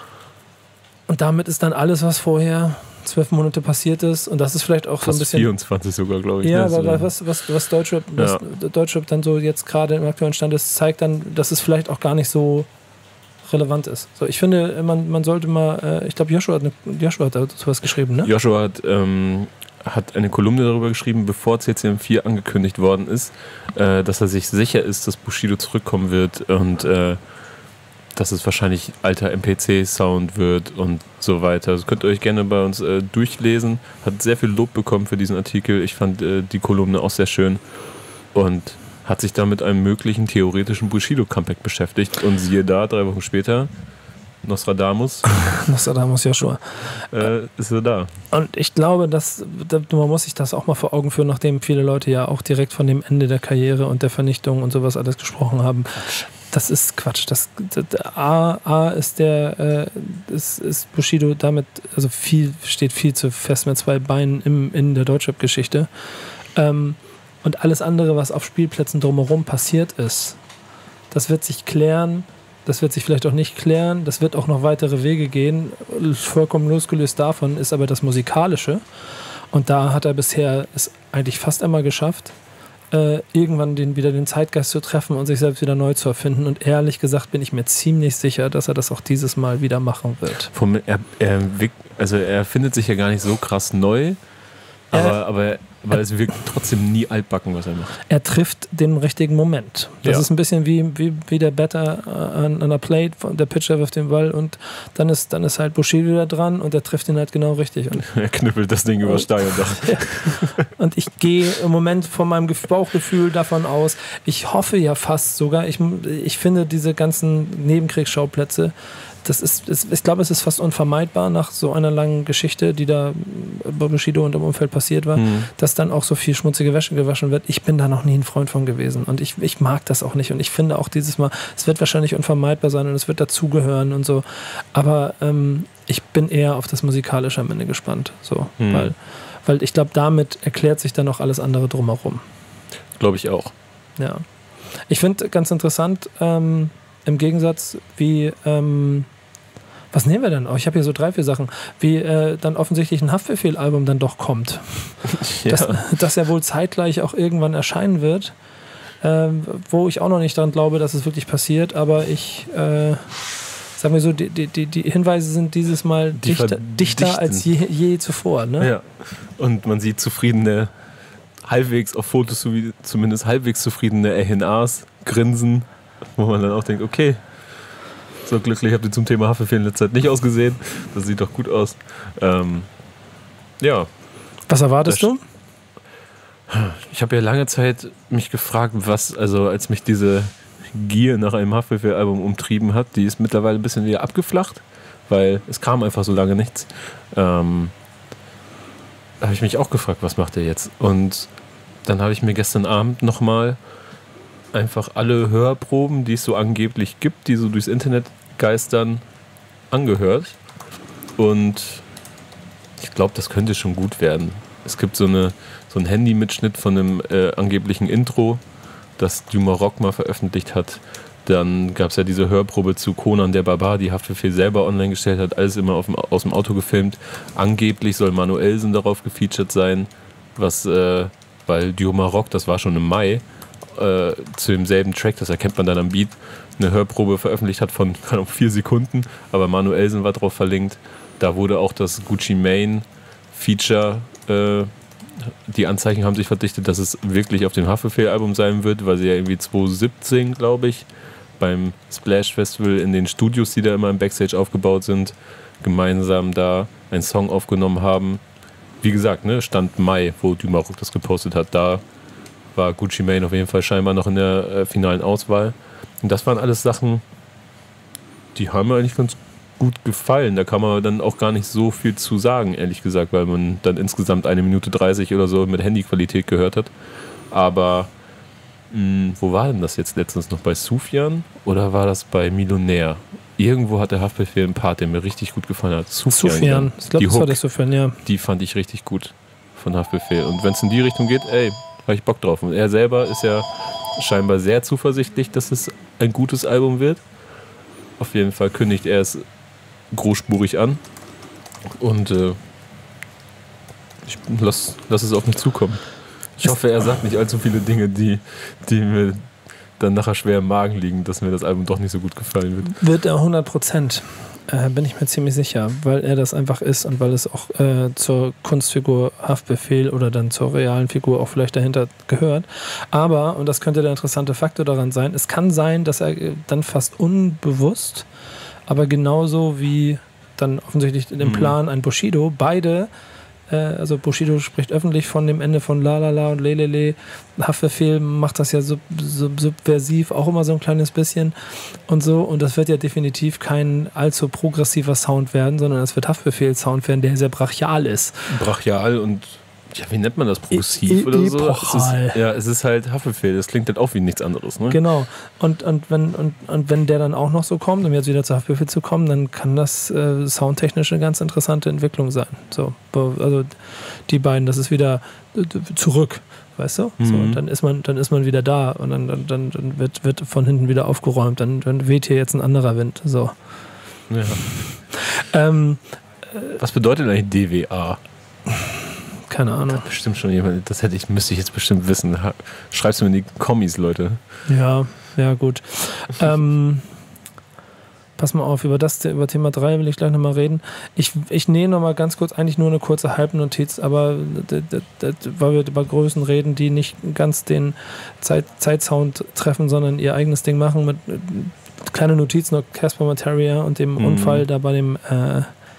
Und damit ist dann alles, was vorher zwölf Monate passiert ist, und das ist vielleicht auch Fast so ein bisschen... vierundzwanzig sogar, glaube ich. Ja, ne? aber was, was, was Deutschrap, Ja. was Deutschrap dann so jetzt gerade im aktuellen Stand ist, zeigt dann, dass es vielleicht auch gar nicht so relevant ist. So, ich finde, man, man sollte mal, äh, ich glaube, Joshua hat, eine, Joshua hat dazu was geschrieben, ne? Joshua hat, ähm, hat eine Kolumne darüber geschrieben, bevor C C M vier angekündigt worden ist, äh, dass er sich sicher ist, dass Bushido zurückkommen wird und äh, dass es wahrscheinlich alter M P C-Sound wird und so weiter. Das könnt ihr euch gerne bei uns äh, durchlesen. Hat sehr viel Lob bekommen für diesen Artikel. Ich fand äh, die Kolumne auch sehr schön und hat sich da mit einem möglichen theoretischen Bushido-Comeback beschäftigt. Und siehe da, drei Wochen später, Nostradamus, Nostradamus Joshua. äh, ist er da. Und ich glaube, dass, man muss sich das auch mal vor Augen führen, nachdem viele Leute ja auch direkt von dem Ende der Karriere und der Vernichtung und sowas alles gesprochen haben. Das ist Quatsch. Das, das, A, A ist der äh, ist, ist Bushido damit, also viel, steht viel zu fest mit zwei Beinen im, in der Deutschrap-Geschichte. Ähm, und alles andere, was auf Spielplätzen drumherum passiert ist, das wird sich klären, das wird sich vielleicht auch nicht klären, das wird auch noch weitere Wege gehen. Vollkommen losgelöst davon ist aber das Musikalische. Und da hat er bisher es eigentlich fast einmal geschafft, Äh, irgendwann den, wieder den Zeitgeist zu treffen und sich selbst wieder neu zu erfinden. Und ehrlich gesagt bin ich mir ziemlich sicher, dass er das auch dieses Mal wieder machen wird. Vom, er, er, also er findet sich ja gar nicht so krass neu, aber, Äh, aber, aber es wirkt trotzdem nie altbacken, was er macht. Er trifft den richtigen Moment. Das Ja. ist ein bisschen wie, wie, wie der Batter an, an der Plate, der Pitcher wirft den Ball und dann ist, dann ist halt Bushido da dran und er trifft ihn halt genau richtig. Und, Er knüppelt das Ding über Stadiondach. ja. Und ich gehe im Moment von meinem Gef- Bauchgefühl davon aus, ich hoffe ja fast sogar, ich, ich finde diese ganzen Nebenkriegsschauplätze, das ist, ist, ich glaube, es ist fast unvermeidbar nach so einer langen Geschichte, die da bei Bushido und im Umfeld passiert war, Mhm. dass dann auch so viel schmutzige Wäsche gewaschen wird. Ich bin da noch nie ein Freund von gewesen und ich, ich mag das auch nicht und ich finde auch dieses Mal, es wird wahrscheinlich unvermeidbar sein und es wird dazugehören und so, aber ähm, ich bin eher auf das Musikalische am Ende gespannt, so, Mhm. weil, weil ich glaube, damit erklärt sich dann auch alles andere drumherum. Glaube ich auch. Ja. Ich finde ganz interessant, ähm, im Gegensatz, wie, ähm, was nehmen wir denn? Oh, ich habe hier so drei, vier Sachen, wie äh, dann offensichtlich ein Haftbefehl-Album dann doch kommt. Ja. Das, das ja wohl zeitgleich auch irgendwann erscheinen wird, ähm, wo ich auch noch nicht daran glaube, dass es wirklich passiert, aber ich, äh, sagen wir so, die, die, die, die Hinweise sind dieses Mal Die dichter, verdichten. dichter als je, je zuvor. Ne? Ja. Und man sieht zufriedene, halbwegs auf Fotos sowie zumindest halbwegs zufriedene R N As grinsen, wo man dann auch denkt, okay, so glücklich habt ihr zum Thema Haftbefehl in letzter Zeit nicht ausgesehen. Das sieht doch gut aus. Ähm, ja. Was erwartest Das- du? Ich habe ja lange Zeit mich gefragt, was, also als mich diese Gier nach einem Haftbefehl-Album umtrieben hat, die ist mittlerweile ein bisschen wieder abgeflacht, weil es kam einfach so lange nichts. Ähm, da habe ich mich auch gefragt, was macht er jetzt? Und dann habe ich mir gestern Abend nochmal einfach alle Hörproben, die es so angeblich gibt, die so durchs Internet geistern, angehört. Und ich glaube, das könnte schon gut werden. Es gibt so, eine, so einen Handy-Mitschnitt von einem äh, angeblichen Intro, das Duma Rock mal veröffentlicht hat. Dann gab es ja diese Hörprobe zu Conan der Barbar, die Haftbefehl selber online gestellt hat, alles immer auf dem, aus dem Auto gefilmt. Angeblich soll Manuelsen darauf gefeatured sein, was, äh, weil Duma Rock, das war schon im Mai, äh, zu demselben Track, das erkennt man dann am Beat, eine Hörprobe veröffentlicht hat von keine Ahnung, vier Sekunden, aber Manuelsen war drauf verlinkt. Da wurde auch das Gucci Mane Feature äh, die Anzeichen haben sich verdichtet, dass es wirklich auf dem Haftbefehl-Album sein wird, weil sie ja irgendwie zwanzig siebzehn, glaube ich, beim Splash Festival in den Studios, die da immer im Backstage aufgebaut sind, gemeinsam da einen Song aufgenommen haben. Wie gesagt, ne, Stand Mai, wo Dümaruk das gepostet hat, da war Gucci Mane auf jeden Fall scheinbar noch in der äh, finalen Auswahl. Und das waren alles Sachen, die haben mir eigentlich ganz gut gefallen. Da kann man dann auch gar nicht so viel zu sagen, ehrlich gesagt, weil man dann insgesamt eine Minute dreißig oder so mit Handyqualität gehört hat. Aber mh, wo war denn das jetzt letztens noch? Bei Sufjan oder war das bei Millionär? Irgendwo hat der Haftbefehl einen Part, der mir richtig gut gefallen hat. Sufjan. Sufjan. Ich glaube, das war der Sufjan, ja. Die fand ich richtig gut von Haftbefehl. Und wenn es in die Richtung geht, ey, habe ich Bock drauf. Und er selber ist ja scheinbar sehr zuversichtlich, dass es ein gutes Album wird. Auf jeden Fall kündigt er es großspurig an. Und äh, ich lass, lass es auf mich zukommen. Ich hoffe, er sagt nicht allzu viele Dinge, die, die mir dann nachher schwer im Magen liegen, dass mir das Album doch nicht so gut gefallen wird. Wird er hundert Prozent. Äh, bin ich mir ziemlich sicher, weil er das einfach ist und weil es auch äh, zur Kunstfigur Haftbefehl oder dann zur realen Figur auch vielleicht dahinter gehört. Aber, und das könnte der interessante Faktor daran sein, es kann sein, dass er dann fast unbewusst, aber genauso wie dann offensichtlich in dem mhm. Plan ein Bushido, beide, äh, also Bushido spricht öffentlich von dem Ende von La La La und Lelele, Haftbefehl macht das ja sub, sub, subversiv auch immer so ein kleines bisschen und so, und das wird ja definitiv kein allzu progressiver Sound werden, sondern es wird Haftbefehl-Sound werden, der sehr brachial ist. Brachial und ja, wie nennt man das? Progressiv e- e- oder so? Es ist, ja, es ist halt Haftbefehl. Das klingt halt auch wie nichts anderes, ne? Genau. Und, und, wenn, und, und wenn der dann auch noch so kommt, um jetzt wieder zu Haftbefehl zu kommen, dann kann das äh, soundtechnisch eine ganz interessante Entwicklung sein. So, also die beiden, das ist wieder zurück, weißt du? Mhm. So, und dann ist man, dann ist man wieder da und dann, dann, dann wird, wird von hinten wieder aufgeräumt. Dann, dann weht hier jetzt ein anderer Wind. So. Ja. Ähm, Was bedeutet eigentlich D W A? Keine Ahnung. Das bestimmt schon jemand, das hätte ich, müsste ich jetzt bestimmt wissen. Schreib's mir in die Kommis, Leute. Ja, ja, gut. ähm, pass mal auf, über das, über Thema drei will ich gleich nochmal reden. Ich, ich nähe nochmal ganz kurz, eigentlich nur eine kurze Halbnotiz, aber d- d- d- weil wir über Größen reden, die nicht ganz den Zeit, Zeitsound treffen, sondern ihr eigenes Ding machen mit äh, kleine Notizen noch Casper Materia und dem mhm. Unfall da bei dem äh,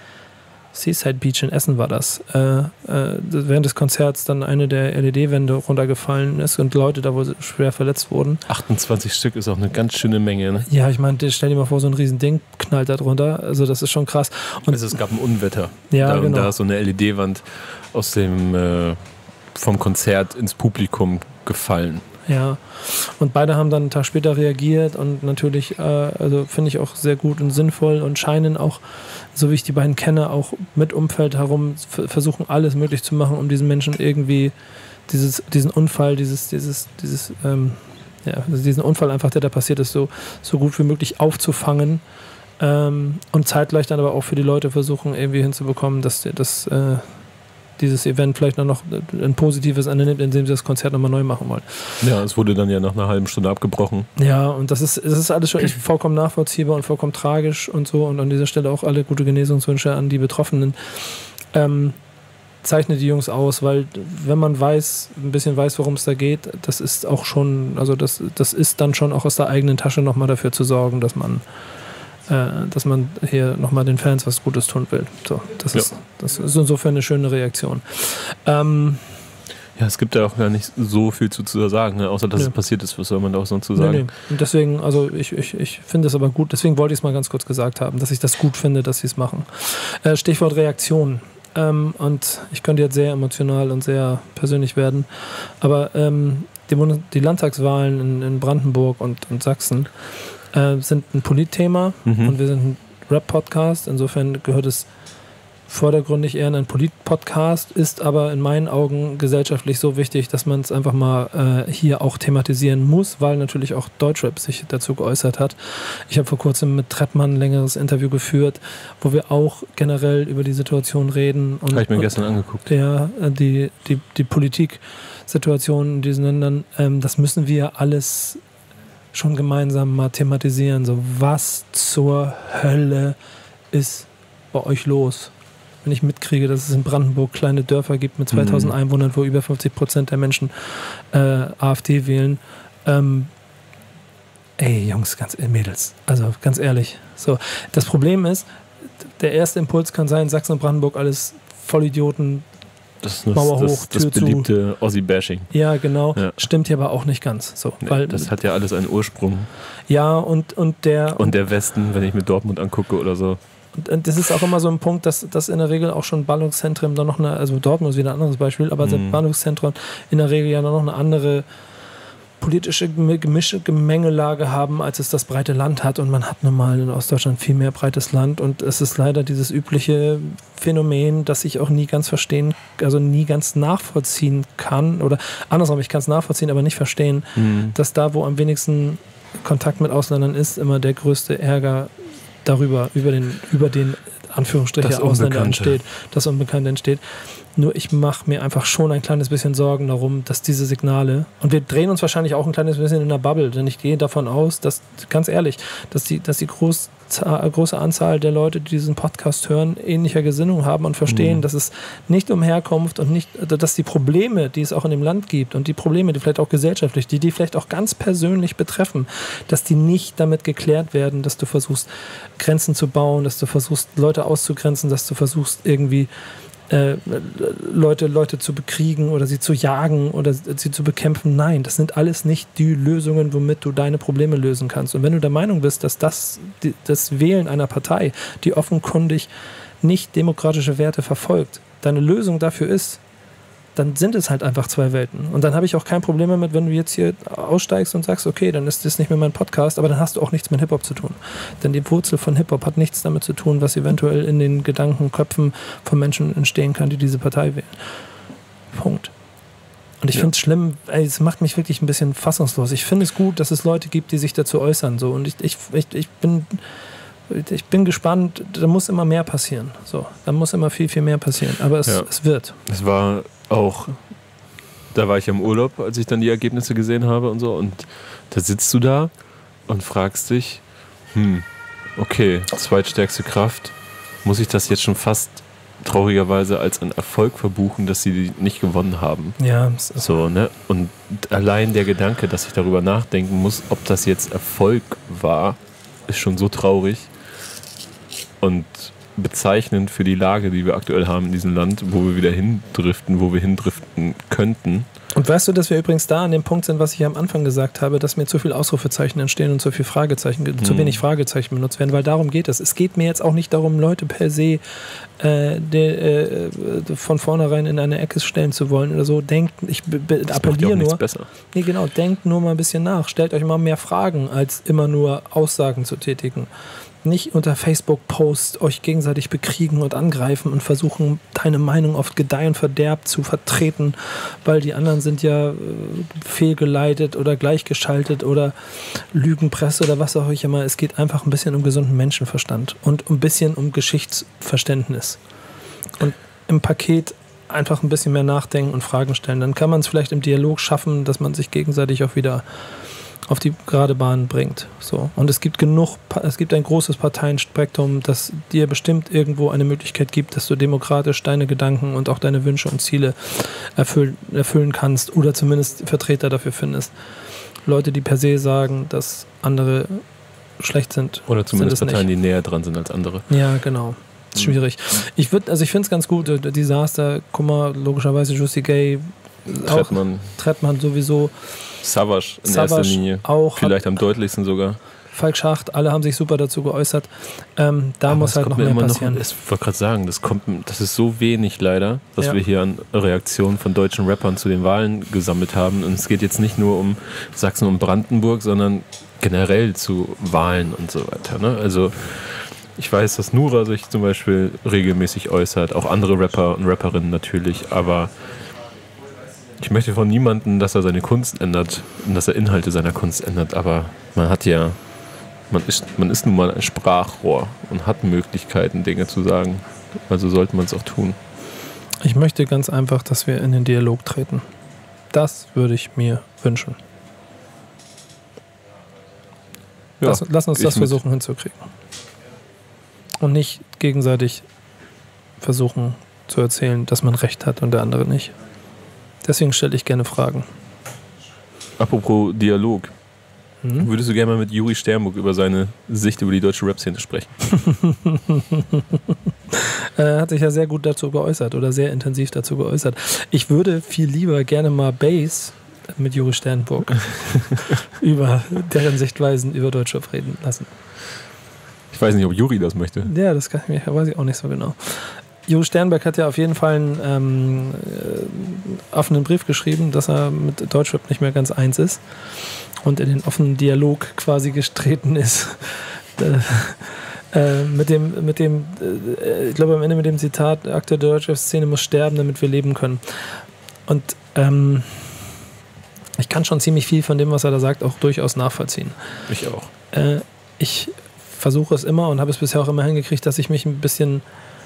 Seaside Beach in Essen war das. Äh, äh, während des Konzerts dann eine der L E D-Wände runtergefallen ist und Leute da wohl schwer verletzt wurden. achtundzwanzig Stück ist auch eine ganz schöne Menge, ne? Ja, ich meine, stell dir mal vor, so ein riesen Ding knallt da drunter. Also das ist schon krass. Und also es gab ein Unwetter. Ja, da, genau. Da ist so eine L E D-Wand aus dem äh, vom Konzert ins Publikum gefallen. Ja, und beide haben dann einen Tag später reagiert und natürlich, äh, also finde ich auch sehr gut und sinnvoll und scheinen auch, so wie ich die beiden kenne, auch mit Umfeld herum f- versuchen alles möglich zu machen, um diesen Menschen irgendwie dieses, diesen Unfall, dieses, dieses, dieses, ähm, ja, also diesen Unfall einfach, der da passiert ist, so, so gut wie möglich aufzufangen ähm, und zeitgleich dann aber auch für die Leute versuchen, irgendwie hinzubekommen, dass das äh, dieses Event vielleicht noch ein positives Ende nimmt, indem sie das Konzert nochmal neu machen wollen. Ja, es wurde dann ja nach einer halben Stunde abgebrochen. Ja, und das ist, das ist alles schon vollkommen nachvollziehbar und vollkommen tragisch und so, und an dieser Stelle auch alle gute Genesungswünsche an die Betroffenen. Ähm, zeichne die Jungs aus, weil wenn man weiß, ein bisschen weiß, worum es da geht, das ist auch schon, also das, das ist dann schon auch aus der eigenen Tasche nochmal dafür zu sorgen, dass man dass man hier nochmal den Fans was Gutes tun will. So, das, ja. ist, das ist insofern eine schöne Reaktion. Ähm, ja, es gibt ja auch gar nicht so viel zu, zu sagen, ne? Außer dass nee. es passiert ist. Was soll man da auch sonst zu sagen? Nee, nee. Und deswegen, also ich, ich, ich finde es aber gut, deswegen wollte ich es mal ganz kurz gesagt haben, dass ich das gut finde, dass sie es machen. Äh, Stichwort Reaktion. Ähm, und ich könnte jetzt sehr emotional und sehr persönlich werden, aber ähm, die, Bund- die Landtagswahlen in, in Brandenburg und, und Sachsen Äh, sind ein Politthema mhm. und wir sind ein Rap-Podcast. Insofern gehört es vordergründig eher in einen Polit-Podcast, ist aber in meinen Augen gesellschaftlich so wichtig, dass man es einfach mal äh, hier auch thematisieren muss, weil natürlich auch Deutschrap sich dazu geäußert hat. Ich habe vor kurzem mit Trettmann ein längeres Interview geführt, wo wir auch generell über die Situation reden. Habe ich mir und, gestern angeguckt. Ja, die, die, die Politik-Situation in diesen Ländern, ähm, das müssen wir alles schon gemeinsam mal thematisieren. So, was zur Hölle ist bei euch los? wenn ich mitkriege, dass es in Brandenburg kleine Dörfer gibt mit zweitausend mhm. Einwohnern, wo über fünfzig Prozent der Menschen äh, AfD wählen. Ähm, ey, Jungs, ganz äh, Mädels, also ganz ehrlich. So, das Problem ist, der erste Impuls kann sein, Sachsen und Brandenburg, alles Vollidioten, das ist das, Mauer hoch, das, Tür das beliebte Ossi-Bashing. Ja, genau. Ja. Stimmt hier aber auch nicht ganz. So, Nee, weil, das hat ja alles einen Ursprung. ja, und, und der... Und der Westen, wenn ich mir Dortmund angucke oder so. Und das ist auch immer so ein Punkt, dass, dass in der Regel auch schon Ballungszentren dann noch eine, also Dortmund ist wieder ein anderes Beispiel, aber mhm. Ballungszentren in der Regel ja noch eine andere politische Gemische, Gemengelage haben, als es das breite Land hat. Und man hat nun mal in Ostdeutschland viel mehr breites Land. Und es ist leider dieses übliche Phänomen, das ich auch nie ganz verstehen, also nie ganz nachvollziehen kann. Oder andersrum, ich kann es nachvollziehen, aber nicht verstehen, mhm. dass da, wo am wenigsten Kontakt mit Ausländern ist, immer der größte Ärger darüber, über den, über den Anführungsstriche das Ausländer Unbekannte. entsteht, das Unbekannte entsteht. Nur ich mache mir einfach schon ein kleines bisschen Sorgen darum, dass diese Signale, und wir drehen uns wahrscheinlich auch ein kleines bisschen in der Bubble, denn ich gehe davon aus, dass, ganz ehrlich, dass die, dass die groß, große Anzahl der Leute, die diesen Podcast hören, ähnlicher Gesinnung haben und verstehen, mhm. dass es nicht um Herkunft und nicht, dass die Probleme, die es auch in dem Land gibt und die Probleme, die vielleicht auch gesellschaftlich, die die vielleicht auch ganz persönlich betreffen, dass die nicht damit geklärt werden, dass du versuchst, Grenzen zu bauen, dass du versuchst, Leute auszugrenzen, dass du versuchst, irgendwie Äh, Leute, Leute zu bekriegen oder sie zu jagen oder sie zu bekämpfen. Nein, das sind alles nicht die Lösungen, womit du deine Probleme lösen kannst. Und wenn du der Meinung bist, dass das, die, das Wählen einer Partei, die offenkundig nicht demokratische Werte verfolgt, deine Lösung dafür ist, dann sind es halt einfach zwei Welten. Und dann habe ich auch kein Problem damit, wenn du jetzt hier aussteigst und sagst, okay, dann ist das nicht mehr mein Podcast, aber dann hast du auch nichts mit Hip-Hop zu tun. Denn die Wurzel von Hip-Hop hat nichts damit zu tun, was eventuell in den Gedankenköpfen von Menschen entstehen kann, die diese Partei wählen. Punkt. Und ich ja. finde es schlimm, ey, es macht mich wirklich ein bisschen fassungslos. Ich finde es gut, dass es Leute gibt, die sich dazu äußern. So. Und ich, ich, ich, ich bin... Ich bin gespannt, da muss immer mehr passieren. So, da muss immer viel, viel mehr passieren. Aber es, ja. es wird. Es war auch, da war ich im Urlaub, als ich dann die Ergebnisse gesehen habe und so. Und da sitzt du da und fragst dich, hm, okay, zweitstärkste Kraft, muss ich das jetzt schon fast traurigerweise als einen Erfolg verbuchen, dass sie nicht gewonnen haben? Ja. So, ne? Und allein der Gedanke, dass ich darüber nachdenken muss, ob das jetzt Erfolg war, ist schon so traurig und bezeichnend für die Lage, die wir aktuell haben in diesem Land, wo wir wieder hindriften, wo wir hindriften könnten. Und weißt du, dass wir übrigens da an dem Punkt sind, was ich am Anfang gesagt habe, dass mir zu viele Ausrufezeichen entstehen und zu viel Fragezeichen, mhm. zu wenig Fragezeichen benutzt werden, weil darum geht es. Es geht mir jetzt auch nicht darum, Leute per se äh, de, äh, von vornherein in eine Ecke stellen zu wollen oder so. Denkt, ich b- b- appelliere nur. Besser. Nee, genau, denkt nur mal ein bisschen nach. Stellt euch mal mehr Fragen, als immer nur Aussagen zu tätigen. Nicht unter Facebook-Posts euch gegenseitig bekriegen und angreifen und versuchen, deine Meinung auf Gedeih und Verderb zu vertreten, weil die anderen sind ja äh, fehlgeleitet oder gleichgeschaltet oder Lügenpresse oder was auch immer. Es geht einfach ein bisschen um gesunden Menschenverstand und ein bisschen um Geschichtsverständnis. Und im Paket einfach ein bisschen mehr nachdenken und Fragen stellen. Dann kann man es vielleicht im Dialog schaffen, dass man sich gegenseitig auch wieder auf die gerade Bahn bringt. So. Und es gibt genug, es gibt ein großes Parteienspektrum, das dir bestimmt irgendwo eine Möglichkeit gibt, dass du demokratisch deine Gedanken und auch deine Wünsche und Ziele erfüllen, erfüllen kannst oder zumindest Vertreter dafür findest. Leute, die per se sagen, dass andere schlecht sind. Oder zumindest sind Parteien, nicht. die näher dran sind als andere. Ja, genau. Das ist schwierig. Ich würde, also ich finde es ganz gut, Desaster, Kummer, logischerweise Juicy Gay, Trettmann. Trettmann sowieso. Savage in Savage erster Linie. Auch. Vielleicht am deutlichsten sogar. Falk Schacht, alle haben sich super dazu geäußert. Ähm, da Aber muss halt noch mehr passieren. Noch, ich wollte gerade sagen, das, kommt, das ist so wenig leider, was ja. wir hier an Reaktionen von deutschen Rappern zu den Wahlen gesammelt haben. Und es geht jetzt nicht nur um Sachsen und Brandenburg, sondern generell zu Wahlen und so weiter. Ne? Also ich weiß, dass Nura sich zum Beispiel regelmäßig äußert, auch andere Rapper und Rapperinnen natürlich, aber ich möchte von niemandem, dass er seine Kunst ändert und dass er Inhalte seiner Kunst ändert, aber man hat ja, man ist, man ist nun mal ein Sprachrohr und hat Möglichkeiten, Dinge zu sagen. Also sollte man es auch tun. Ich möchte ganz einfach, dass wir in den Dialog treten. Das würde ich mir wünschen. Ja, lass, lass uns das versuchen hinzukriegen. Und nicht gegenseitig versuchen zu erzählen, dass man recht hat und der andere nicht. Deswegen stelle ich gerne Fragen. Apropos Dialog. Hm? Würdest du gerne mal mit Juri Sternburg über seine Sicht über die deutsche Rap-Szene sprechen? Er hat sich ja sehr gut dazu geäußert oder sehr intensiv dazu geäußert. Ich würde viel lieber gerne mal Bass mit Juri Sternburg über deren Sichtweisen über Deutschrap reden lassen. Ich weiß nicht, ob Juri das möchte. Ja, das kann ich mir, weiß ich auch nicht so genau. Juri Sternberg hat ja auf jeden Fall einen ähm, äh, offenen Brief geschrieben, dass er mit Deutschrap nicht mehr ganz eins ist und in den offenen Dialog quasi getreten ist. äh, mit dem, mit dem äh, ich glaube am Ende mit dem Zitat, aktuelle deutsche Szene muss sterben, damit wir leben können. Und ähm, ich kann schon ziemlich viel von dem, was er da sagt, auch durchaus nachvollziehen. Ich auch. Äh, ich versuche es immer und habe es bisher auch immer hingekriegt, dass ich mich ein bisschen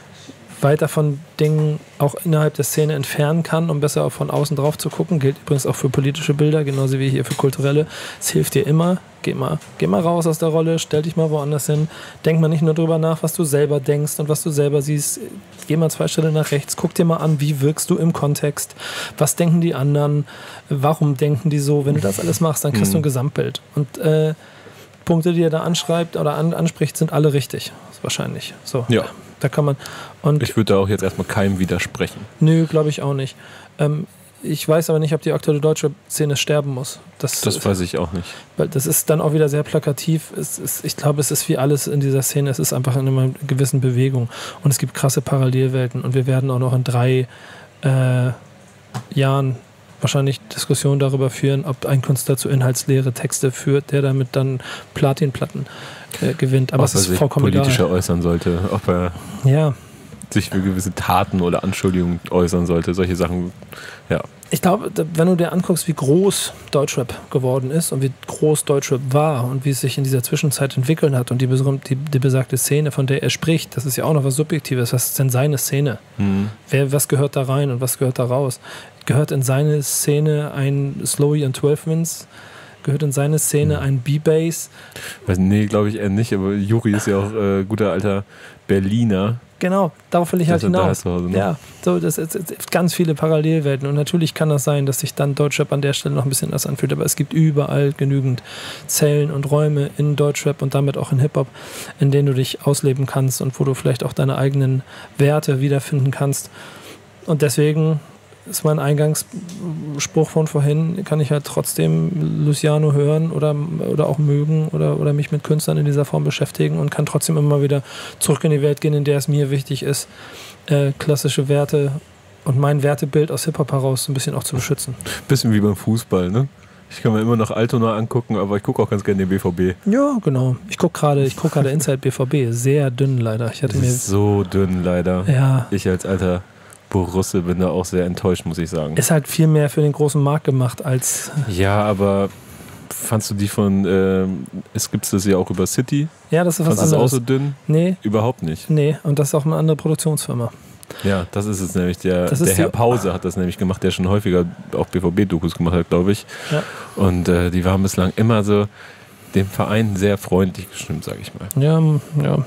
weiter von Dingen auch innerhalb der Szene entfernen kann, um besser auch von außen drauf zu gucken. Gilt übrigens auch für politische Bilder, genauso wie hier für kulturelle. Es hilft dir immer. Geh mal, geh mal raus aus der Rolle, stell dich mal woanders hin. Denk mal nicht nur drüber nach, was du selber denkst und was du selber siehst. Geh mal zwei Schritte nach rechts, guck dir mal an, wie wirkst du im Kontext. Was denken die anderen? Warum denken die so? Wenn du das alles machst, dann kriegst du ein Gesamtbild. Und äh, Punkte, die er da anschreibt oder an, anspricht, sind alle richtig. Wahrscheinlich. So. Ja. Da kann man. Und ich würde da auch jetzt erstmal keinem widersprechen. Nö, glaube ich auch nicht. Ähm, ich weiß aber nicht, ob die aktuelle deutsche Szene sterben muss. Das, das weiß ich auch nicht. Weil das ist dann auch wieder sehr plakativ. Es ist, ich glaube, es ist wie alles in dieser Szene. Es ist einfach in einer gewissen Bewegung. Und es gibt krasse Parallelwelten. Und wir werden auch noch in drei äh, Jahren wahrscheinlich Diskussionen darüber führen, ob ein Künstler zu inhaltsleere Texte führt, der damit dann Platinplatten äh, gewinnt. Aber ob es ist er sich vollkommen politischer egal. äußern sollte, ob er ja. sich für gewisse Taten oder Anschuldigungen äußern sollte, solche Sachen, ja. Ich glaube, wenn du dir anguckst, wie groß Deutschrap geworden ist und wie groß Deutschrap war und wie es sich in dieser Zwischenzeit entwickelt hat und die, die, die besagte Szene, von der er spricht, das ist ja auch noch was Subjektives. Was ist denn seine Szene? Mhm. Wer, was gehört da rein und was gehört da raus? Gehört in seine Szene ein Slowey und zwölf Wins? Gehört in seine Szene mhm. ein B-Bass? Nee, glaube ich eher nicht, aber Juri ist ja auch äh, guter alter Berliner. Genau, darauf will ich halt hinaus. Da Hause, ne? Ja, so, das ist ganz viele Parallelwelten und natürlich kann das sein, dass sich dann Deutschrap an der Stelle noch ein bisschen anders anfühlt, aber es gibt überall genügend Zellen und Räume in Deutschrap und damit auch in Hip-Hop, in denen du dich ausleben kannst und wo du vielleicht auch deine eigenen Werte wiederfinden kannst. Und deswegen ist mein Eingangsspruch von vorhin, kann ich halt trotzdem Luciano hören oder, oder auch mögen oder, oder mich mit Künstlern in dieser Form beschäftigen und kann trotzdem immer wieder zurück in die Welt gehen, in der es mir wichtig ist, äh, klassische Werte und mein Wertebild aus Hip-Hop heraus ein bisschen auch zu beschützen. Bisschen wie beim Fußball, ne? Ich kann mir immer noch Altona angucken, aber ich gucke auch ganz gerne den B V B. Ja, genau. Ich gucke gerade ich guck gerade Inside B V B. Sehr dünn leider. Ich hatte das mir ist so dünn leider. Ja. Ich als alter Borusse bin da auch sehr enttäuscht, muss ich sagen. Ist halt viel mehr für den großen Markt gemacht als... Ja, aber fandst du die von, äh, es gibt es ja auch über City? Ja, das ist was anderes. anderes. Fandest du das auch so dünn? Nee. Überhaupt nicht? Nee, und das ist auch eine andere Produktionsfirma. Ja, das ist es nämlich. Der, der Herr Pause hat das nämlich gemacht, der schon häufiger auch B V B-Dokus gemacht hat, glaube ich. Ja. Und äh, die waren bislang immer so dem Verein sehr freundlich gestimmt, sage ich mal. Ja, ja.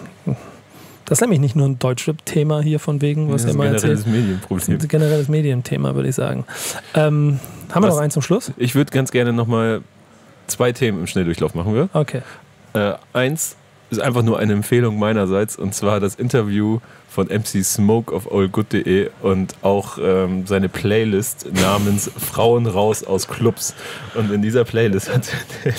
Das ist nämlich nicht nur ein Deutschrap-Thema hier von wegen, was ja, er mal erzählt. Das ist ein generelles Medienproblem. Das ist ein generelles Medienthema, würde ich sagen. Ähm, haben wir was, noch einen zum Schluss? Ich würde ganz gerne nochmal zwei Themen im Schnelldurchlauf machen. Wir. Okay. Äh, eins ist einfach nur eine Empfehlung meinerseits und zwar das Interview von M C Smoke auf all good punkt de und auch ähm, seine Playlist namens Frauen raus aus Clubs. Und in dieser Playlist hat er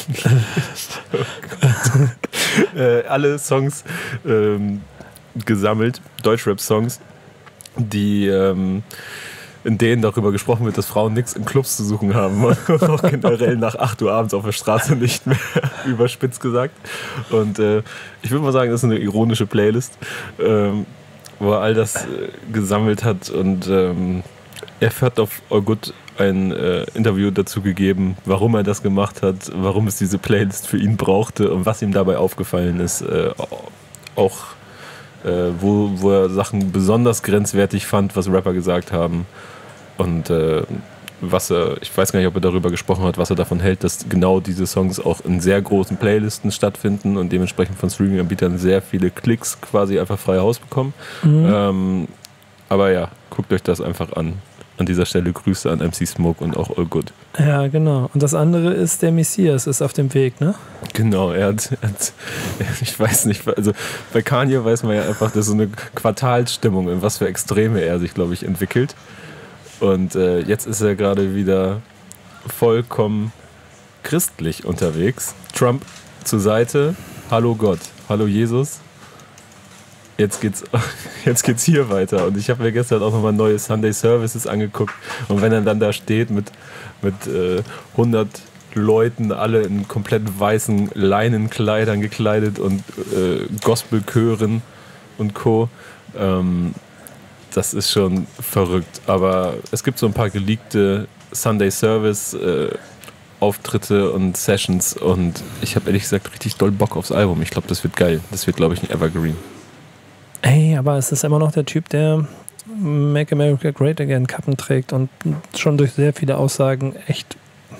oh äh, alle Songs ähm, gesammelt, Deutschrap-Songs, die ähm, in denen darüber gesprochen wird, dass Frauen nichts in Clubs zu suchen haben und auch generell nach acht Uhr abends auf der Straße nicht mehr, überspitzt gesagt. Und äh, ich würde mal sagen, das ist eine ironische Playlist, ähm, wo er all das äh, gesammelt hat und ähm, er hat auf All Good ein äh, Interview dazu gegeben, warum er das gemacht hat, warum es diese Playlist für ihn brauchte und was ihm dabei aufgefallen ist, äh, auch Äh, wo, wo er Sachen besonders grenzwertig fand, was Rapper gesagt haben. Und äh, was er, ich weiß gar nicht, ob er darüber gesprochen hat, was er davon hält, dass genau diese Songs auch in sehr großen Playlisten stattfinden und dementsprechend von Streaming-Anbietern sehr viele Klicks quasi einfach frei Haus bekommen. Mhm. Ähm, Aber ja, guckt euch das einfach an. An dieser Stelle Grüße an M C Smoke und auch All Good. Ja, genau. Und das andere ist, der Messias ist auf dem Weg, ne? Genau, er hat, er hat ich weiß nicht, also bei Kanye weiß man ja einfach, dass so eine Quartalsstimmung, in was für Extreme er sich, glaube ich, entwickelt. Und äh, jetzt ist er gerade wieder vollkommen christlich unterwegs. Trump zur Seite, hallo Gott, hallo Jesus. Jetzt geht's, jetzt geht's hier weiter. Und ich habe mir gestern auch nochmal neue Sunday Services angeguckt. Und wenn er dann da steht mit, mit äh, hundert Leuten, alle in komplett weißen Leinenkleidern gekleidet und äh, Gospelchören und Co., ähm, das ist schon verrückt. Aber es gibt so ein paar geleakte Sunday Service äh, Auftritte und Sessions. Und ich habe ehrlich gesagt richtig doll Bock aufs Album. Ich glaube, das wird geil. Das wird, glaube ich, ein Evergreen. Ey, aber es ist immer noch der Typ, der Make America Great Again Kappen trägt und schon durch sehr viele Aussagen echt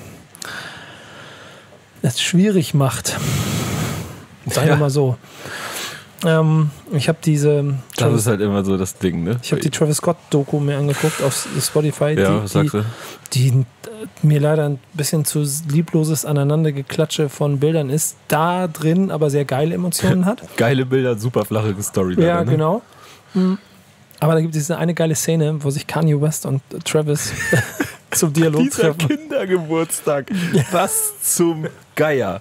es schwierig macht. Sagen wir Ja. mal so. Ähm, ich habe diese Das Travis, ist halt immer so das Ding, ne? ich habe die Travis Scott Doku mir angeguckt auf Spotify, Ja, die, was sagst die, du? die äh, mir leider ein bisschen zu liebloses Aneinandergeklatsche von Bildern ist, da drin aber sehr geile Emotionen hat. Geile Bilder, super flache Story. Ja, leider, ne? genau. Mhm. Aber da gibt es diese eine geile Szene, wo sich Kanye West und Travis zum Dialog Dieser treffen. Kindergeburtstag. Was zum Geier.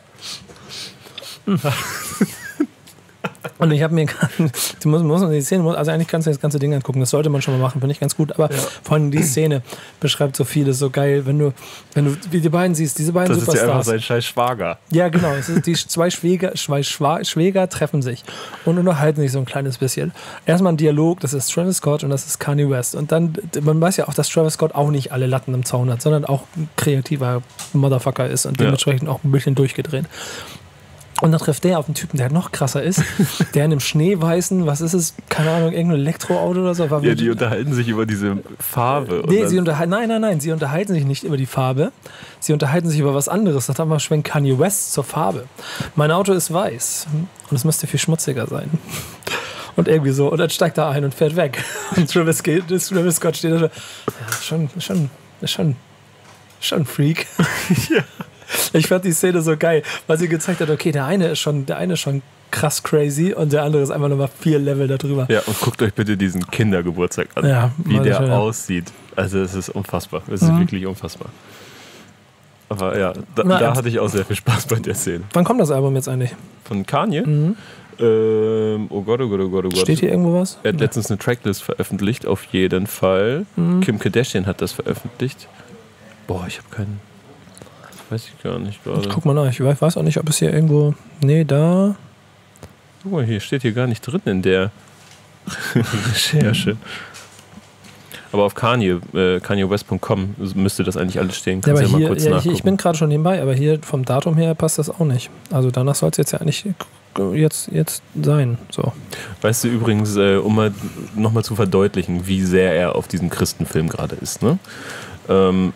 Und ich habe mir, die muss, muss man die Szene, also eigentlich kannst du das ganze Ding angucken, das sollte man schon mal machen, finde ich ganz gut, aber Ja. vor allem die Szene beschreibt so vieles so geil, wenn du, wenn du wie die beiden siehst, diese beiden Das ist ja einfach Superstars. sein scheiß Schwager. Ja, genau, es ist die zwei Schwäger, zwei Schwa- Schwäger treffen sich und unterhalten sich so ein kleines bisschen. Erstmal ein Dialog, das ist Travis Scott und das ist Kanye West. Und dann, man weiß ja auch, dass Travis Scott auch nicht alle Latten im Zaun hat, sondern auch ein kreativer Motherfucker ist und Ja. dementsprechend auch ein bisschen durchgedreht. Und dann trifft der auf einen Typen, der noch krasser ist, der in einem schneeweißen, was ist es, keine Ahnung, irgendein Elektroauto oder so. War Ja, die unterhalten sich über diese Farbe. Nee, und sie dann- unterhalten, nein, nein, nein, sie unterhalten sich nicht über die Farbe. Sie unterhalten sich über was anderes. Das haben wir schwenkt Kanye West zur Farbe. Mein Auto ist weiß und es müsste viel schmutziger sein. Und irgendwie so. Und dann steigt er ein und fährt weg. Und Travis, geht, Travis Scott steht da so, ja, schon, schon, schon, schon ein Freak. Ja. Ich fand die Szene so geil, weil sie gezeigt hat, okay, der eine ist schon, der eine ist schon krass crazy und der andere ist einfach nochmal vier Level darüber. Ja, und guckt euch bitte diesen Kindergeburtstag an, Ja, wie war der schön, ja. aussieht. Also es ist unfassbar. Es ist Mhm. wirklich unfassbar. Aber ja, da, Na, da und- hatte ich auch sehr viel Spaß bei der Szene. Wann kommt das Album jetzt eigentlich? Von Kanye? Mhm. Ähm, oh Gott, oh Gott, oh Gott, oh Gott. Steht hier irgendwo was? Er hat letztens eine Tracklist veröffentlicht, auf jeden Fall. Mhm. Kim Kardashian hat das veröffentlicht. Boah, ich habe keinen. Weiß ich gar nicht gerade. Ich guck mal nach. Ich weiß auch nicht, ob es hier irgendwo. Nee, da. Guck mal, hier steht hier gar nicht drin in der Recherche. Aber auf Kanye, äh, Kanye West Punkt com müsste das eigentlich alles stehen. Ja, Kannst aber ja, mal hier, kurz ja, ich, nachgucken. ich bin gerade schon nebenbei, aber hier vom Datum her passt das auch nicht. Also danach soll es jetzt ja eigentlich jetzt, jetzt sein. So. Weißt du übrigens, äh, um mal nochmal zu verdeutlichen, wie sehr er auf diesem Christenfilm gerade ist, ne? Ähm,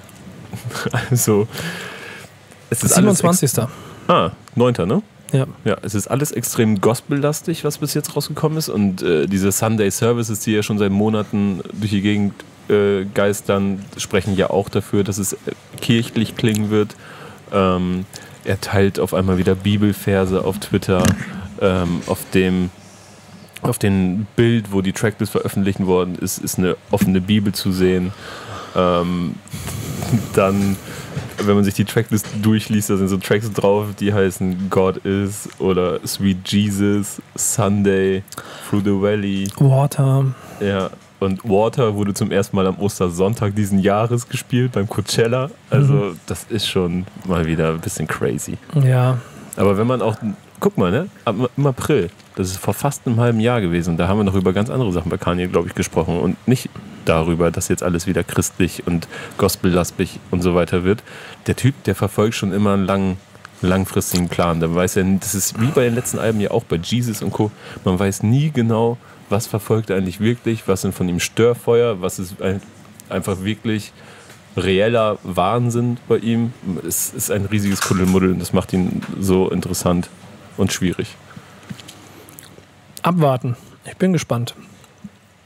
also, es ist alles. siebenundzwanzigster Ex- ah, neunter ne? Ja. Ja, es ist alles extrem gospellastig, was bis jetzt rausgekommen ist. Und äh, diese Sunday Services, die ja schon seit Monaten durch die Gegend äh, geistern, sprechen ja auch dafür, dass es äh, kirchlich klingen wird. Ähm, er teilt auf einmal wieder Bibelverse auf Twitter, ähm, auf dem auf dem Bild, wo die Tracklist veröffentlicht worden ist, ist eine offene Bibel zu sehen. Ähm, dann, wenn man sich die Tracklist durchliest, da sind so Tracks drauf, die heißen God Is oder Sweet Jesus, Sunday, Through the Valley. Water. Ja, und Water wurde zum ersten Mal am Ostersonntag diesen Jahres gespielt, beim Coachella. Also Mhm. das ist schon mal wieder ein bisschen crazy. Ja. Aber wenn man auch, guck mal, ne, im April, das ist vor fast einem halben Jahr gewesen, da haben wir noch über ganz andere Sachen bei Kanye, glaube ich, gesprochen und nicht darüber, dass jetzt alles wieder christlich und gospellastig und so weiter wird. Der Typ, der verfolgt schon immer einen langen, langfristigen Plan. Da weiß er, das ist wie bei den letzten Alben ja auch bei Jesus und Co. Man weiß nie genau, was verfolgt er eigentlich wirklich, was sind von ihm Störfeuer, was ist ein, einfach wirklich reeller Wahnsinn bei ihm. Es ist ein riesiges Kuddelmuddel und das macht ihn so interessant und schwierig. Abwarten. Ich bin gespannt.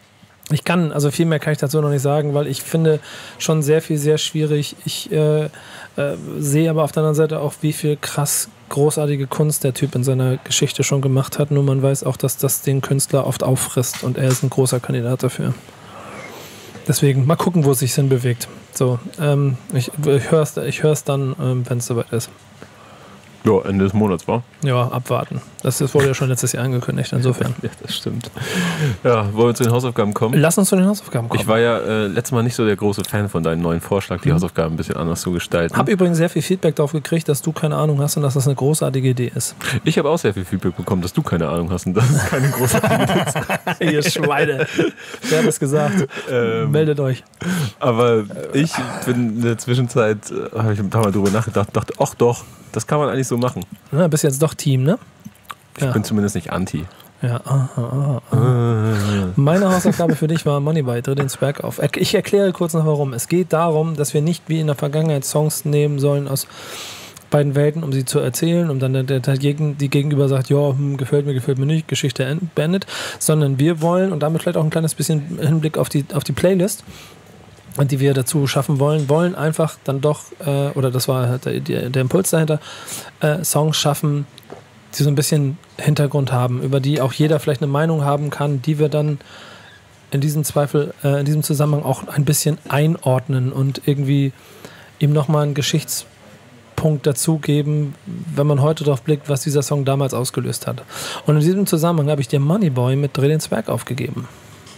Ich kann, also viel mehr kann ich dazu noch nicht sagen, weil ich finde schon sehr viel, sehr schwierig. Ich äh, äh, sehe aber auf der anderen Seite auch, wie viel krass großartige Kunst der Typ in seiner Geschichte schon gemacht hat. Nur man weiß auch, dass das den Künstler oft auffrisst und er ist ein großer Kandidat dafür. Deswegen mal gucken, wo es sich hinbewegt. So, ähm, ich, ich höre es ich hör's dann, ähm, wenn es soweit ist. Ja, Ende des Monats, war? Ja, abwarten. Das, das wurde ja schon letztes Jahr angekündigt, insofern. Ja, das stimmt. Ja, wollen wir zu den Hausaufgaben kommen? Lass uns zu den Hausaufgaben kommen. Ich war ja äh, letztes Mal nicht so der große Fan von deinem neuen Vorschlag, die mhm. Hausaufgaben ein bisschen anders zu gestalten. Ich habe übrigens sehr viel Feedback darauf gekriegt, dass du keine Ahnung hast und dass das eine großartige Idee ist. Ich habe auch sehr viel Feedback bekommen, dass du keine Ahnung hast und dass es keine großartige Idee ist. Ihr Schweine. Wer hat das gesagt? Ähm, Meldet euch. Aber ich bin in der Zwischenzeit, äh, habe ich ein paar Mal drüber nachgedacht, dachte, ach doch, das kann man eigentlich so machen. Na, bist jetzt doch Team, ne? Ich ja. bin zumindest nicht anti. Ja, aha, aha, aha. Meine Hausaufgabe für dich war Moneyboy, dreh den Swag auf. Ich erkläre kurz noch warum. Es geht darum, dass wir nicht wie in der Vergangenheit Songs nehmen sollen aus beiden Welten, um sie zu erzählen, um dann der, der, der Gegen, die Gegenüber sagt, ja, hm, gefällt mir, gefällt mir nicht, Geschichte beendet, sondern wir wollen, und damit vielleicht auch ein kleines bisschen Hinblick auf die, auf die Playlist, die wir dazu schaffen wollen, wollen einfach dann doch, äh, oder das war halt der, der, der Impuls dahinter, äh, Songs schaffen, die so ein bisschen Hintergrund haben, über die auch jeder vielleicht eine Meinung haben kann, die wir dann in diesem Zweifel, äh, in diesem Zusammenhang auch ein bisschen einordnen und irgendwie ihm nochmal einen Geschichtspunkt dazugeben, wenn man heute drauf blickt, was dieser Song damals ausgelöst hat. Und in diesem Zusammenhang habe ich dir Moneyboy mit Dreh den Zwerg aufgegeben.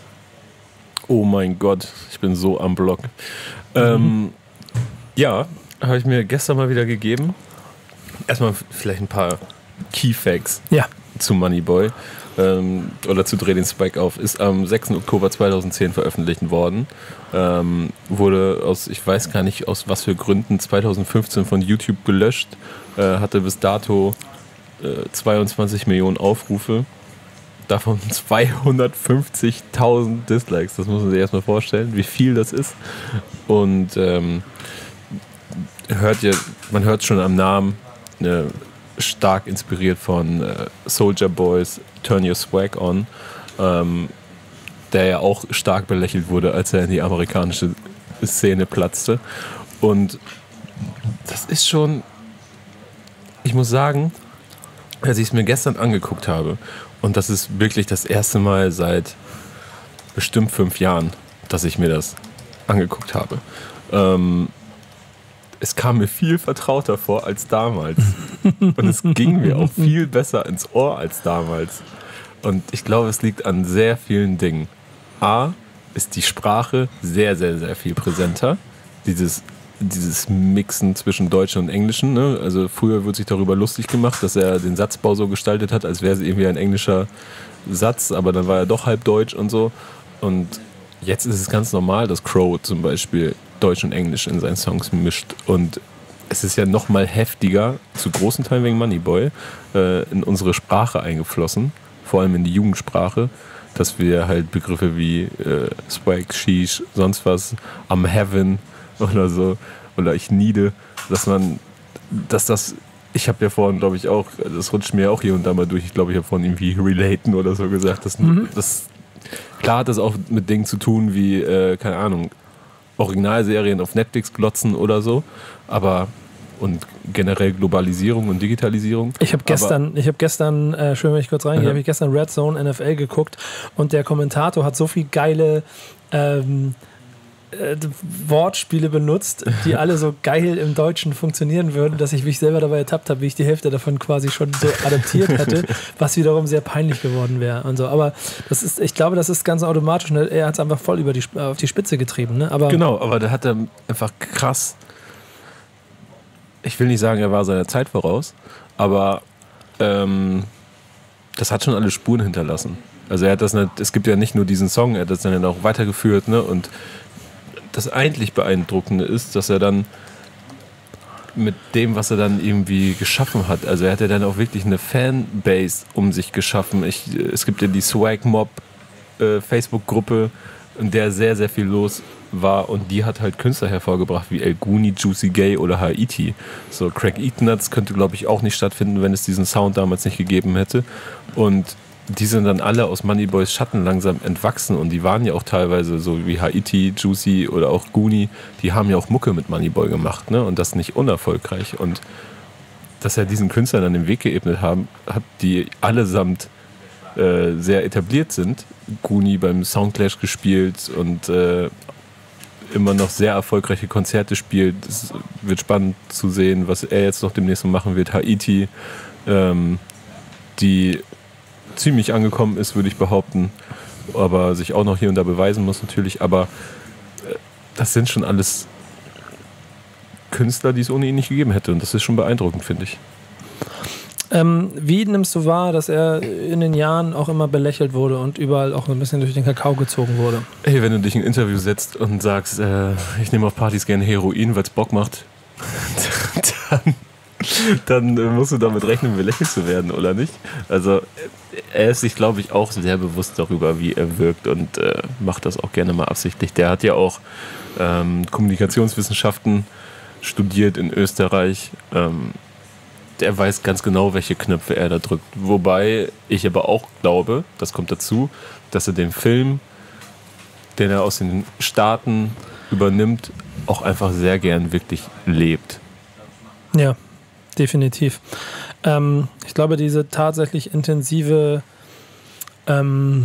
Oh mein Gott, ich bin so am Block. Mhm. Ähm, ja, habe ich mir gestern mal wieder gegeben. Erstmal vielleicht ein paar Key Facts ja. zu Moneyboy ähm, oder zu Dreh den Spike auf. Ist am sechsten Oktober zweitausendzehn veröffentlicht worden. Ähm, wurde aus, ich weiß gar nicht aus was für Gründen, zweitausendfünfzehn von YouTube gelöscht. Äh, hatte bis dato äh, zweiundzwanzig Millionen Aufrufe. Davon zweihundertfünfzigtausend Dislikes. Das muss man sich erstmal vorstellen, wie viel das ist. Und ähm, hört ihr, man hört schon am Namen, äh, stark inspiriert von äh, Soulja Boys Turn Your Swag On, ähm, der ja auch stark belächelt wurde, als er in die amerikanische Szene platzte. Und das ist schon, ich muss sagen, als ich es mir gestern angeguckt habe, und das ist wirklich das erste Mal seit bestimmt fünf Jahren, dass ich mir das angeguckt habe. Ähm, es kam mir viel vertrauter vor als damals. Und es ging mir auch viel besser ins Ohr als damals. Und ich glaube, es liegt an sehr vielen Dingen. A, ist die Sprache sehr, sehr, sehr viel präsenter. Dieses dieses Mixen zwischen Deutschen und Englischen. Ne? Also früher wird sich darüber lustig gemacht, dass er den Satzbau so gestaltet hat, als wäre es irgendwie ein englischer Satz, aber dann war er doch halb deutsch und so. Und jetzt ist es ganz normal, dass Crow zum Beispiel Deutsch und Englisch in seinen Songs mischt. Und es ist ja noch mal heftiger, zu großen Teilen wegen Moneyboy, äh, in unsere Sprache eingeflossen, vor allem in die Jugendsprache, dass wir halt Begriffe wie äh, Swag, Sheesh, sonst was, am Heaven oder so, oder ich niede, dass man, dass das, ich habe ja vorhin, glaube ich, auch, das rutscht mir auch hier und da mal durch, ich glaube, ich habe vorhin irgendwie relaten oder so gesagt, das, mhm. das, klar hat das auch mit Dingen zu tun wie, äh, keine Ahnung, Originalserien auf Netflix glotzen oder so, aber und generell Globalisierung und Digitalisierung. Ich habe gestern, ich habe gestern, äh, schön, wenn ich kurz reingehe, ja. habe ich gestern Red Zone N F L geguckt und der Kommentator hat so viel geile ähm, äh, Wortspiele benutzt, die alle so geil im Deutschen funktionieren würden, dass ich mich selber dabei ertappt habe, wie ich die Hälfte davon quasi schon so adaptiert hätte, was wiederum sehr peinlich geworden wäre und so. Aber das ist, ich glaube, das ist ganz automatisch. Ne? Er hat es einfach voll über die, auf die Spitze getrieben. Ne? Aber genau, aber da hat er einfach krass. Ich will nicht sagen, er war seiner Zeit voraus, aber ähm, das hat schon alle Spuren hinterlassen. Also er hat das nicht, es gibt ja nicht nur diesen Song, er hat das dann auch weitergeführt, ne? Und das eigentlich Beeindruckende ist, dass er dann mit dem, was er dann irgendwie geschaffen hat, also er hat ja dann auch wirklich eine Fanbase um sich geschaffen. Ich, es gibt ja die Swag Mob äh, Facebook-Gruppe, in der sehr, sehr viel los war und die hat halt Künstler hervorgebracht wie El Guni, Juicy Gay oder Haiti. So Craig Eaton, das könnte, glaube ich, auch nicht stattfinden, wenn es diesen Sound damals nicht gegeben hätte. Und die sind dann alle aus Moneyboys Schatten langsam entwachsen und die waren ja auch teilweise so wie Haiti, Juicy oder auch Goonie, die haben ja auch Mucke mit Moneyboy gemacht, ne? Und das nicht unerfolgreich. Und dass er diesen Künstlern dann den Weg geebnet haben, hat, die allesamt äh, sehr etabliert sind. Goonie beim Soundclash gespielt und äh, immer noch sehr erfolgreiche Konzerte spielt. Es wird spannend zu sehen, was er jetzt noch demnächst machen wird. Haiti, ähm, die ziemlich angekommen ist, würde ich behaupten, aber sich auch noch hier und da beweisen muss natürlich, aber äh, das sind schon alles Künstler, die es ohne ihn nicht gegeben hätte und das ist schon beeindruckend, finde ich. Ähm, wie nimmst du wahr, dass er in den Jahren auch immer belächelt wurde und überall auch ein bisschen durch den Kakao gezogen wurde? Hey, wenn du dich in ein Interview setzt und sagst, äh, ich nehme auf Partys gerne Heroin, weil es Bock macht, dann dann musst du damit rechnen, belächelt zu werden, oder nicht? Also er ist sich, glaube ich, auch sehr bewusst darüber, wie er wirkt und äh, macht das auch gerne mal absichtlich. Der hat ja auch ähm, Kommunikationswissenschaften studiert in Österreich. Ähm, der weiß ganz genau, welche Knöpfe er da drückt. Wobei ich aber auch glaube, das kommt dazu, dass er den Film, den er aus den Staaten übernimmt, auch einfach sehr gern wirklich lebt. Ja, definitiv. Ähm, ich glaube, diese tatsächlich intensive, ähm,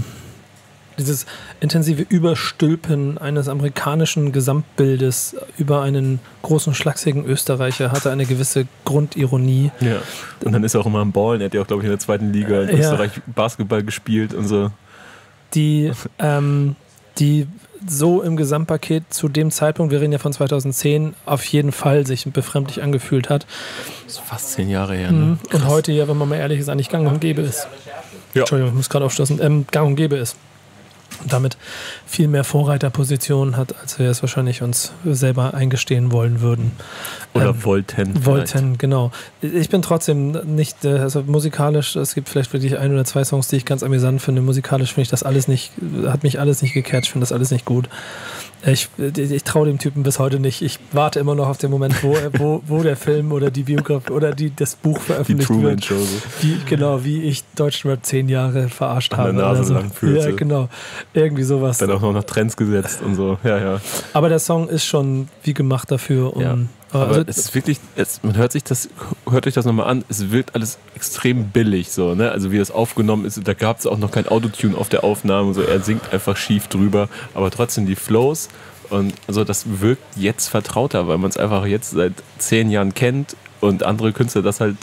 dieses intensive Überstülpen eines amerikanischen Gesamtbildes über einen großen, schlachsigen Österreicher hatte eine gewisse Grundironie. Ja. Und dann ist er auch immer am Ballen. Er hat ja auch, glaube ich, in der zweiten Liga in ja. Österreich Basketball gespielt und so. Die, ähm, die so im Gesamtpaket zu dem Zeitpunkt, wir reden ja von zweitausendzehn, auf jeden Fall sich befremdlich angefühlt hat. Das ist fast zehn Jahre her. Ne? Und heute ja, wenn man mal ehrlich ist, eigentlich gang und gäbe ist. Ja. Entschuldigung, ich muss gerade aufstoßen. Ähm, gang und gäbe ist. Und damit viel mehr Vorreiterpositionen hat, als wir es wahrscheinlich uns selber eingestehen wollen würden. Oder ähm, wollten. Wollten, vielleicht. genau. Ich bin trotzdem nicht, also musikalisch, es gibt vielleicht wirklich ein oder zwei Songs, die ich ganz amüsant finde. Musikalisch finde ich das alles nicht, hat mich alles nicht gecatcht, finde das alles nicht gut. Ich, ich traue dem Typen bis heute nicht. Ich warte immer noch auf den Moment, wo, wo, wo der Film oder die Biografie oder die, das Buch veröffentlicht die wird. Truman Show. Wie, genau, wie ich Deutschrap zehn Jahre verarscht An habe. der Nase oder so. lang fühlte. Ja, genau. Irgendwie sowas. Dann auch noch nach Trends gesetzt und so. Ja, ja. Aber der Song ist schon wie gemacht dafür. Um, ja. Aber also, es ist wirklich, es, man hört sich das, hört euch das nochmal an, es wirkt alles extrem billig, so, ne? Also wie das aufgenommen ist, da gab es auch noch kein Autotune auf der Aufnahme, so, er singt einfach schief drüber, aber trotzdem die Flows und also das wirkt jetzt vertrauter, weil man es einfach jetzt seit zehn Jahren kennt und andere Künstler das halt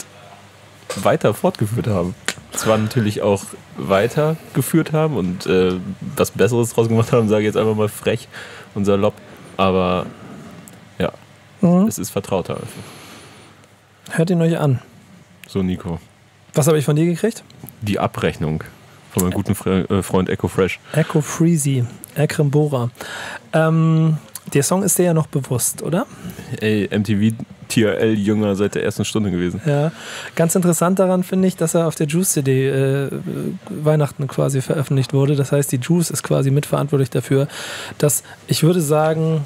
weiter fortgeführt haben. Zwar natürlich auch weitergeführt haben und äh, was Besseres draus gemacht haben, sage ich jetzt einfach mal frech und salopp, aber ja. Mhm. Es ist vertrauter einfach. Hört ihn euch an. So, Nico. Was habe ich von dir gekriegt? Die Abrechnung von meinem guten Fre- äh, Freund Echo Fresh. Echo Freezy, Ekrem Bora. Ähm, der Song ist dir ja noch bewusst, oder? Ey, M T V T R L-Jünger seit der ersten Stunde gewesen. Ja, ganz interessant daran finde ich, dass er auf der Juice-C D äh, Weihnachten quasi veröffentlicht wurde. Das heißt, die Juice ist quasi mitverantwortlich dafür, dass, ich würde sagen,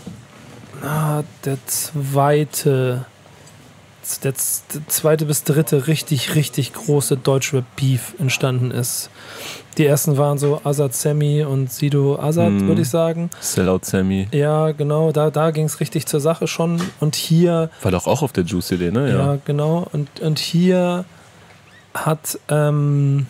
Ah, der zweite, der zweite bis dritte richtig, richtig große Deutschrap-Beef entstanden ist. Die ersten waren so Azad Sammy und Sido Azad, mm. würde ich sagen. Sellout Sammy. Ja, genau, da, da ging es richtig zur Sache schon. Und hier... War doch auch auf der Juice-C D, ne? Ja, ja genau. Und, und hier hat... Ähm,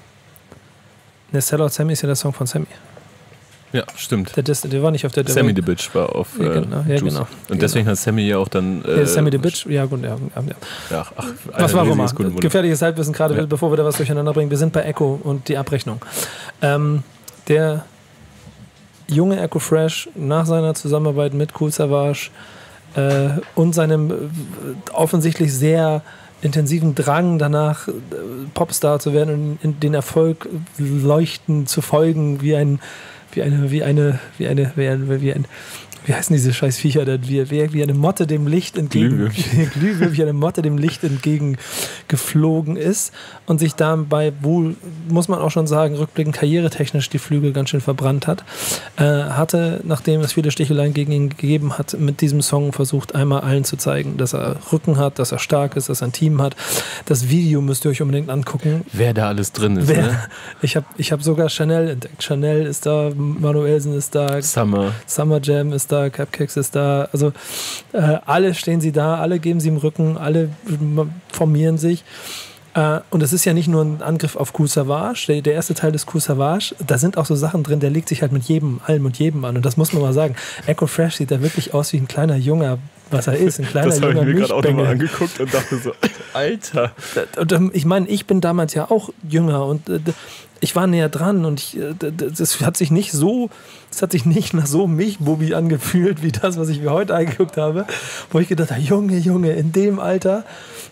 ne, Sellout Sammy ist ja der Song von Sammy. Ja, stimmt. Der, der war nicht auf der... Sammy the Bitch war auf äh, ja, genau, ja, genau. Und deswegen genau. hat Sammy ja auch dann... Äh, ja, Sammy the Bitch, ja gut, ja. ja, ja. Ach, ach, was war mal? Gefährliches Halbwissen, gerade ja. bevor wir da was durcheinander bringen. Wir sind bei Echo und die Abrechnung. Ähm, der junge Echo Fresh nach seiner Zusammenarbeit mit Kool Savas äh, und seinem äh, offensichtlich sehr intensiven Drang danach, äh, Popstar zu werden und in den Erfolg leuchten zu folgen, wie ein wie eine, wie eine, wie eine, wie ein, wie ein, wie heißen diese scheiß Viecher denn, wie, wie, wie eine Motte dem Licht entgegen, Glühwürmchen, wie eine Motte dem Licht entgegen geflogen ist und sich dabei wohl, muss man auch schon sagen, rückblickend karrieretechnisch die Flügel ganz schön verbrannt hat, äh, hatte, nachdem es viele Sticheleien gegen ihn gegeben hat, mit diesem Song versucht, einmal allen zu zeigen, dass er Rücken hat, dass er stark ist, dass er ein Team hat. Das Video müsst ihr euch unbedingt angucken. Wer da alles drin ist, Wer, ne? Ich habe ich hab sogar Chanel entdeckt. Chanel ist da, Manuelsen ist da, Summer. Summer Jam ist da, Cupcakes ist da. Also äh, alle stehen sie da, alle geben sie im Rücken, alle formieren sich. Uh, und es ist ja nicht nur ein Angriff auf Kool Savas, der, der erste Teil des Kool Savas, da sind auch so Sachen drin, der legt sich halt mit jedem, allem und jedem an. Und das muss man mal sagen. Echo Fresh sieht da wirklich aus wie ein kleiner Junger, was er ist, ein kleiner das junger Das habe ich mir gerade auch nochmal Milchbengel. angeguckt und dachte so, Alter. Und, ich meine, ich bin damals ja auch jünger und äh, ich war näher dran und ich, äh, das hat sich nicht so, das hat sich nicht nach so Milchbubi angefühlt, wie das, was ich mir heute angeguckt habe, wo ich gedacht habe, Junge, Junge, in dem Alter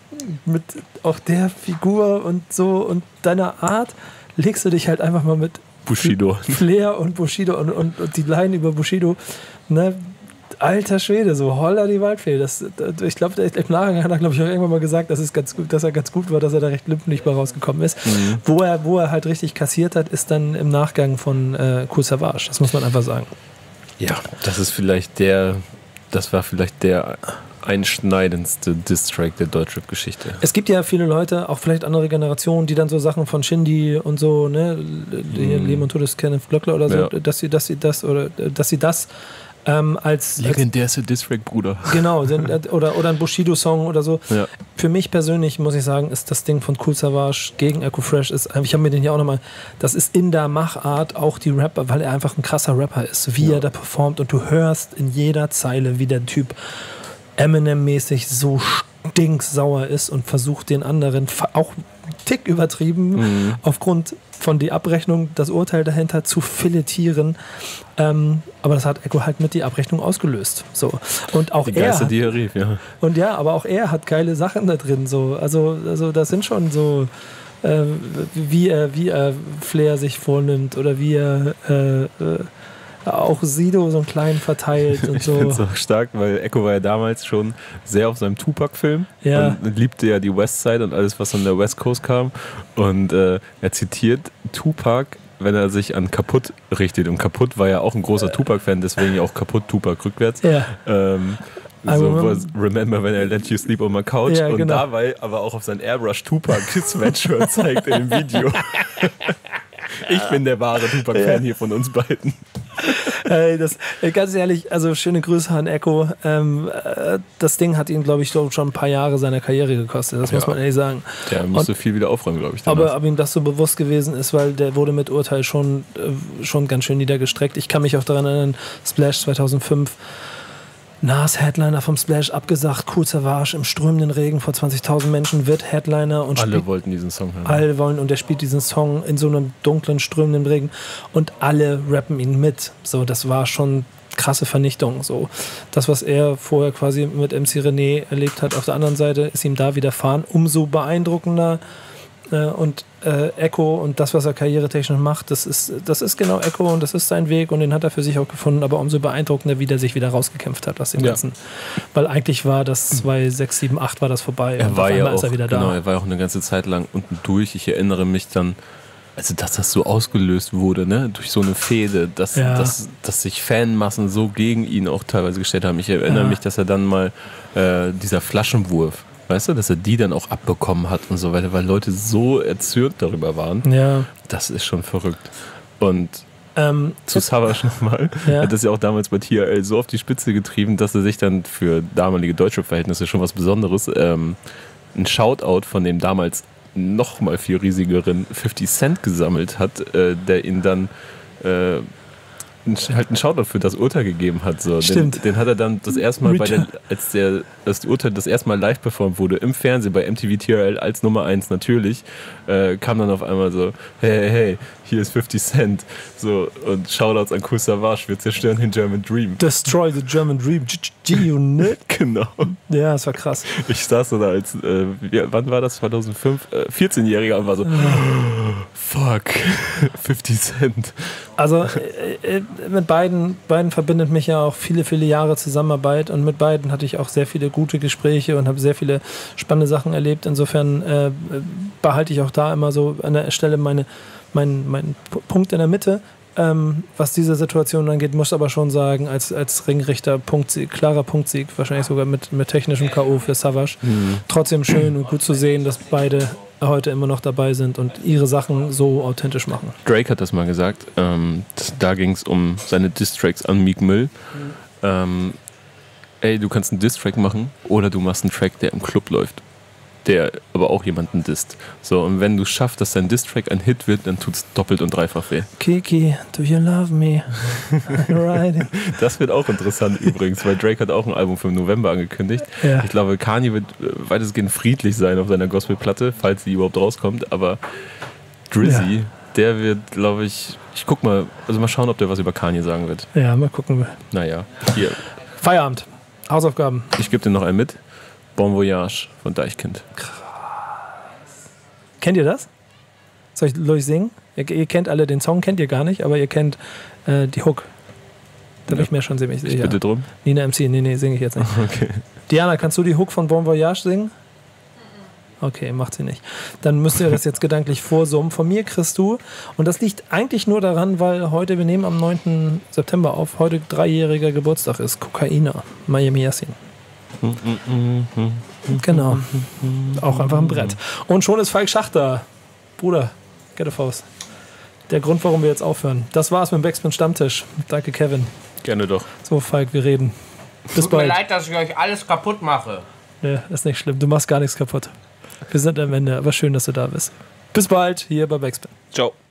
mit auch der Figur und so und deiner Art legst du dich halt einfach mal mit Bushido. Flair und Bushido und, und, und die Line über Bushido, ne? Alter Schwede, so holla die Waldfee. Das, ich glaube, im Nachhinein hat er, glaube ich, auch irgendwann mal gesagt, dass, es ganz gut, dass er ganz gut war, dass er da recht glimpflich bei rausgekommen ist. Mhm. Wo, er, wo er halt richtig kassiert hat, ist dann im Nachgang von äh, Kool Savas. Das muss man einfach sagen. Ja, das ist vielleicht der, das war vielleicht der einschneidendste Diss-Track der Deutschrap-Geschichte. Es gibt ja viele Leute, auch vielleicht andere Generationen, die dann so Sachen von Shindy und so, ne, mm. Leben und Todes Kenneth Glöckler oder so, ja. dass sie, dass sie das oder dass sie das ähm, als legendärste Diss-Track, Bruder. Genau, sind, oder, oder ein Bushido-Song oder so. Ja. Für mich persönlich, muss ich sagen, ist das Ding von Kool Savas gegen Echo Fresh, ist, ich habe mir den ja auch nochmal, das ist in der Machart auch die Rapper, weil er einfach ein krasser Rapper ist, wie ja. er da performt und du hörst in jeder Zeile, wie der Typ Eminem-mäßig so stinksauer ist und versucht den anderen, auch einen Tick übertrieben, mhm. aufgrund von der Abrechnung, das Urteil dahinter zu filetieren. Ähm, aber das hat Echo halt mit die Abrechnung ausgelöst. So. Und auch die er. Hat, Diarrhee, ja. Und ja, aber auch er hat geile Sachen da drin. So. Also, also das sind schon so, äh, wie er, wie er Flair sich vornimmt oder wie er äh, äh, auch Sido so einen kleinen verteilt und ich so. Ich finde es auch stark, weil Echo war ja damals schon sehr auf seinem Tupac-Film ja. und liebte ja die Westside und alles, was von der West Coast kam. Und äh, er zitiert Tupac, wenn er sich an Kaputt richtet. Und Kaputt war ja auch ein großer Tupac-Fan, deswegen ja auch Kaputt, Tupac rückwärts. Ja. Ähm, so, remember when I let you sleep on my couch. Ja, und genau. dabei aber auch auf sein Airbrush Tupac Sweatshirt zeigt in dem Video. Ich bin der wahre Tupac-Fan ja. hier von uns beiden. Hey, das, ganz ehrlich, also schöne Grüße an Echo. Ähm, das Ding hat ihn, glaube ich, schon ein paar Jahre seiner Karriere gekostet. Das ja. muss man ehrlich sagen. Der musste Und, viel wieder aufräumen, glaube ich. Aber ob ihm das so bewusst gewesen ist, weil der wurde mit Urteil schon, schon ganz schön niedergestreckt. Ich kann mich auch daran erinnern, Splash zweitausendfünf. Nas Headliner vom Splash abgesagt, Kool Savas im strömenden Regen vor zwanzigtausend Menschen wird Headliner und alle spielt, wollten diesen Song hören. Alle wollen und er spielt diesen Song in so einem dunklen, strömenden Regen und alle rappen ihn mit. So, das war schon krasse Vernichtung. So, das, was er vorher quasi mit M C René erlebt hat, auf der anderen Seite ist ihm da widerfahren. Umso beeindruckender. Und äh, Echo und das, was er karrieretechnisch macht, das ist, das ist genau Echo und das ist sein Weg und den hat er für sich auch gefunden, aber umso beeindruckender, wie der sich wieder rausgekämpft hat aus dem ja. Ganzen. Weil eigentlich war das zweitausendsechs, sieben, acht war das vorbei er und war auf einmal ja auch, ist er wieder genau, da. Er war auch eine ganze Zeit lang unten durch. Ich erinnere mich dann, also dass das so ausgelöst wurde, ne, durch so eine Fehde, dass, ja. dass, dass sich Fanmassen so gegen ihn auch teilweise gestellt haben. Ich erinnere ja. mich, dass er dann mal äh, dieser Flaschenwurf, weißt du, dass er die dann auch abbekommen hat und so weiter, weil Leute so erzürnt darüber waren. Ja. Das ist schon verrückt. Und ähm, zu Savas nochmal, ja. er hat das ja auch damals bei T R L so auf die Spitze getrieben, dass er sich dann für damalige Deutschrap-Verhältnisse schon was Besonderes, ähm, ein Shoutout von dem damals noch mal viel riesigeren fifty Cent gesammelt hat, äh, der ihn dann äh, halt einen Shoutout für das Urteil gegeben hat. So. Stimmt. Den, den hat er dann das erste Mal, bei der, als der, das Urteil das erste Mal live performt wurde, im Fernsehen bei M T V T R L als Nummer eins natürlich, äh, kam dann auf einmal so, hey, hey, hey, hier ist fifty Cent. So, und Shoutouts an Kool Savas, wir zerstören den German Dream. Destroy the German Dream. G-Unit? Genau. Ja, das war krass. Ich saß so da als, äh, wie, wann war das? zweitausendfünf? Äh, vierzehnjähriger und war so, fuck, fifty Cent. Also äh, äh, mit beiden, beiden verbindet mich ja auch viele, viele Jahre Zusammenarbeit und mit beiden hatte ich auch sehr viele gute Gespräche und habe sehr viele spannende Sachen erlebt. Insofern äh, behalte ich auch da immer so an der Stelle meine, mein, mein Punkt in der Mitte. Ähm, was diese Situation angeht, muss aber schon sagen, als, als Ringrichter Punktsieg, klarer Punktsieg, wahrscheinlich sogar mit, mit technischem K O für Savage. Mhm. Trotzdem schön und gut zu sehen, dass beide heute immer noch dabei sind und ihre Sachen so authentisch machen. Drake hat das mal gesagt, ähm, das, da ging es um seine Diss-Tracks an Meek Mill. Mhm. Ähm, ey, du kannst einen Diss-Track machen oder du machst einen Track, der im Club läuft, der aber auch jemanden disst. So, und wenn du schaffst, dass dein Diss-Track ein Hit wird, dann tut's doppelt und dreifach weh. Kiki, do you love me? Right. Das wird auch interessant übrigens, weil Drake hat auch ein Album für den November angekündigt. Ja. Ich glaube, Kanye wird weitestgehend friedlich sein auf seiner Gospel-Platte, falls sie überhaupt rauskommt, aber Drizzy, ja. der wird, glaube ich, ich guck mal, also mal schauen, ob der was über Kanye sagen wird. Ja, mal gucken. Naja, hier. Feierabend. Hausaufgaben. Ich gebe dir noch einen mit. Bon Voyage von Deichkind. Krass. Kennt ihr das? Soll ich, soll ich singen? Ihr, ihr kennt alle den Song, kennt ihr gar nicht, aber ihr kennt äh, die Hook. Da bin ja. ich mir schon ziemlich sicher. Ich bitte drum. Nina M C, nee, nee, singe ich jetzt nicht. Okay. Diana, kannst du die Hook von Bon Voyage singen? Okay, macht sie nicht. Dann müsst ihr das jetzt gedanklich vorsummen. Von mir kriegst du, und das liegt eigentlich nur daran, weil heute, wir nehmen am neunten September auf, heute dreijähriger Geburtstag ist, Kokaina, Miami Yassin. Genau. Auch einfach ein Brett. Und schon ist Falk Schachter. Bruder, get a Faust. Der Grund, warum wir jetzt aufhören. Das war's mit dem Backspin Stammtisch. Danke, Kevin. Gerne doch. So, Falk, wir reden. Bis Tut bald. mir leid, dass ich euch alles kaputt mache. Ja, ist nicht schlimm. Du machst gar nichts kaputt. Wir sind am Ende, aber schön, dass du da bist. Bis bald hier bei Backspin. Ciao.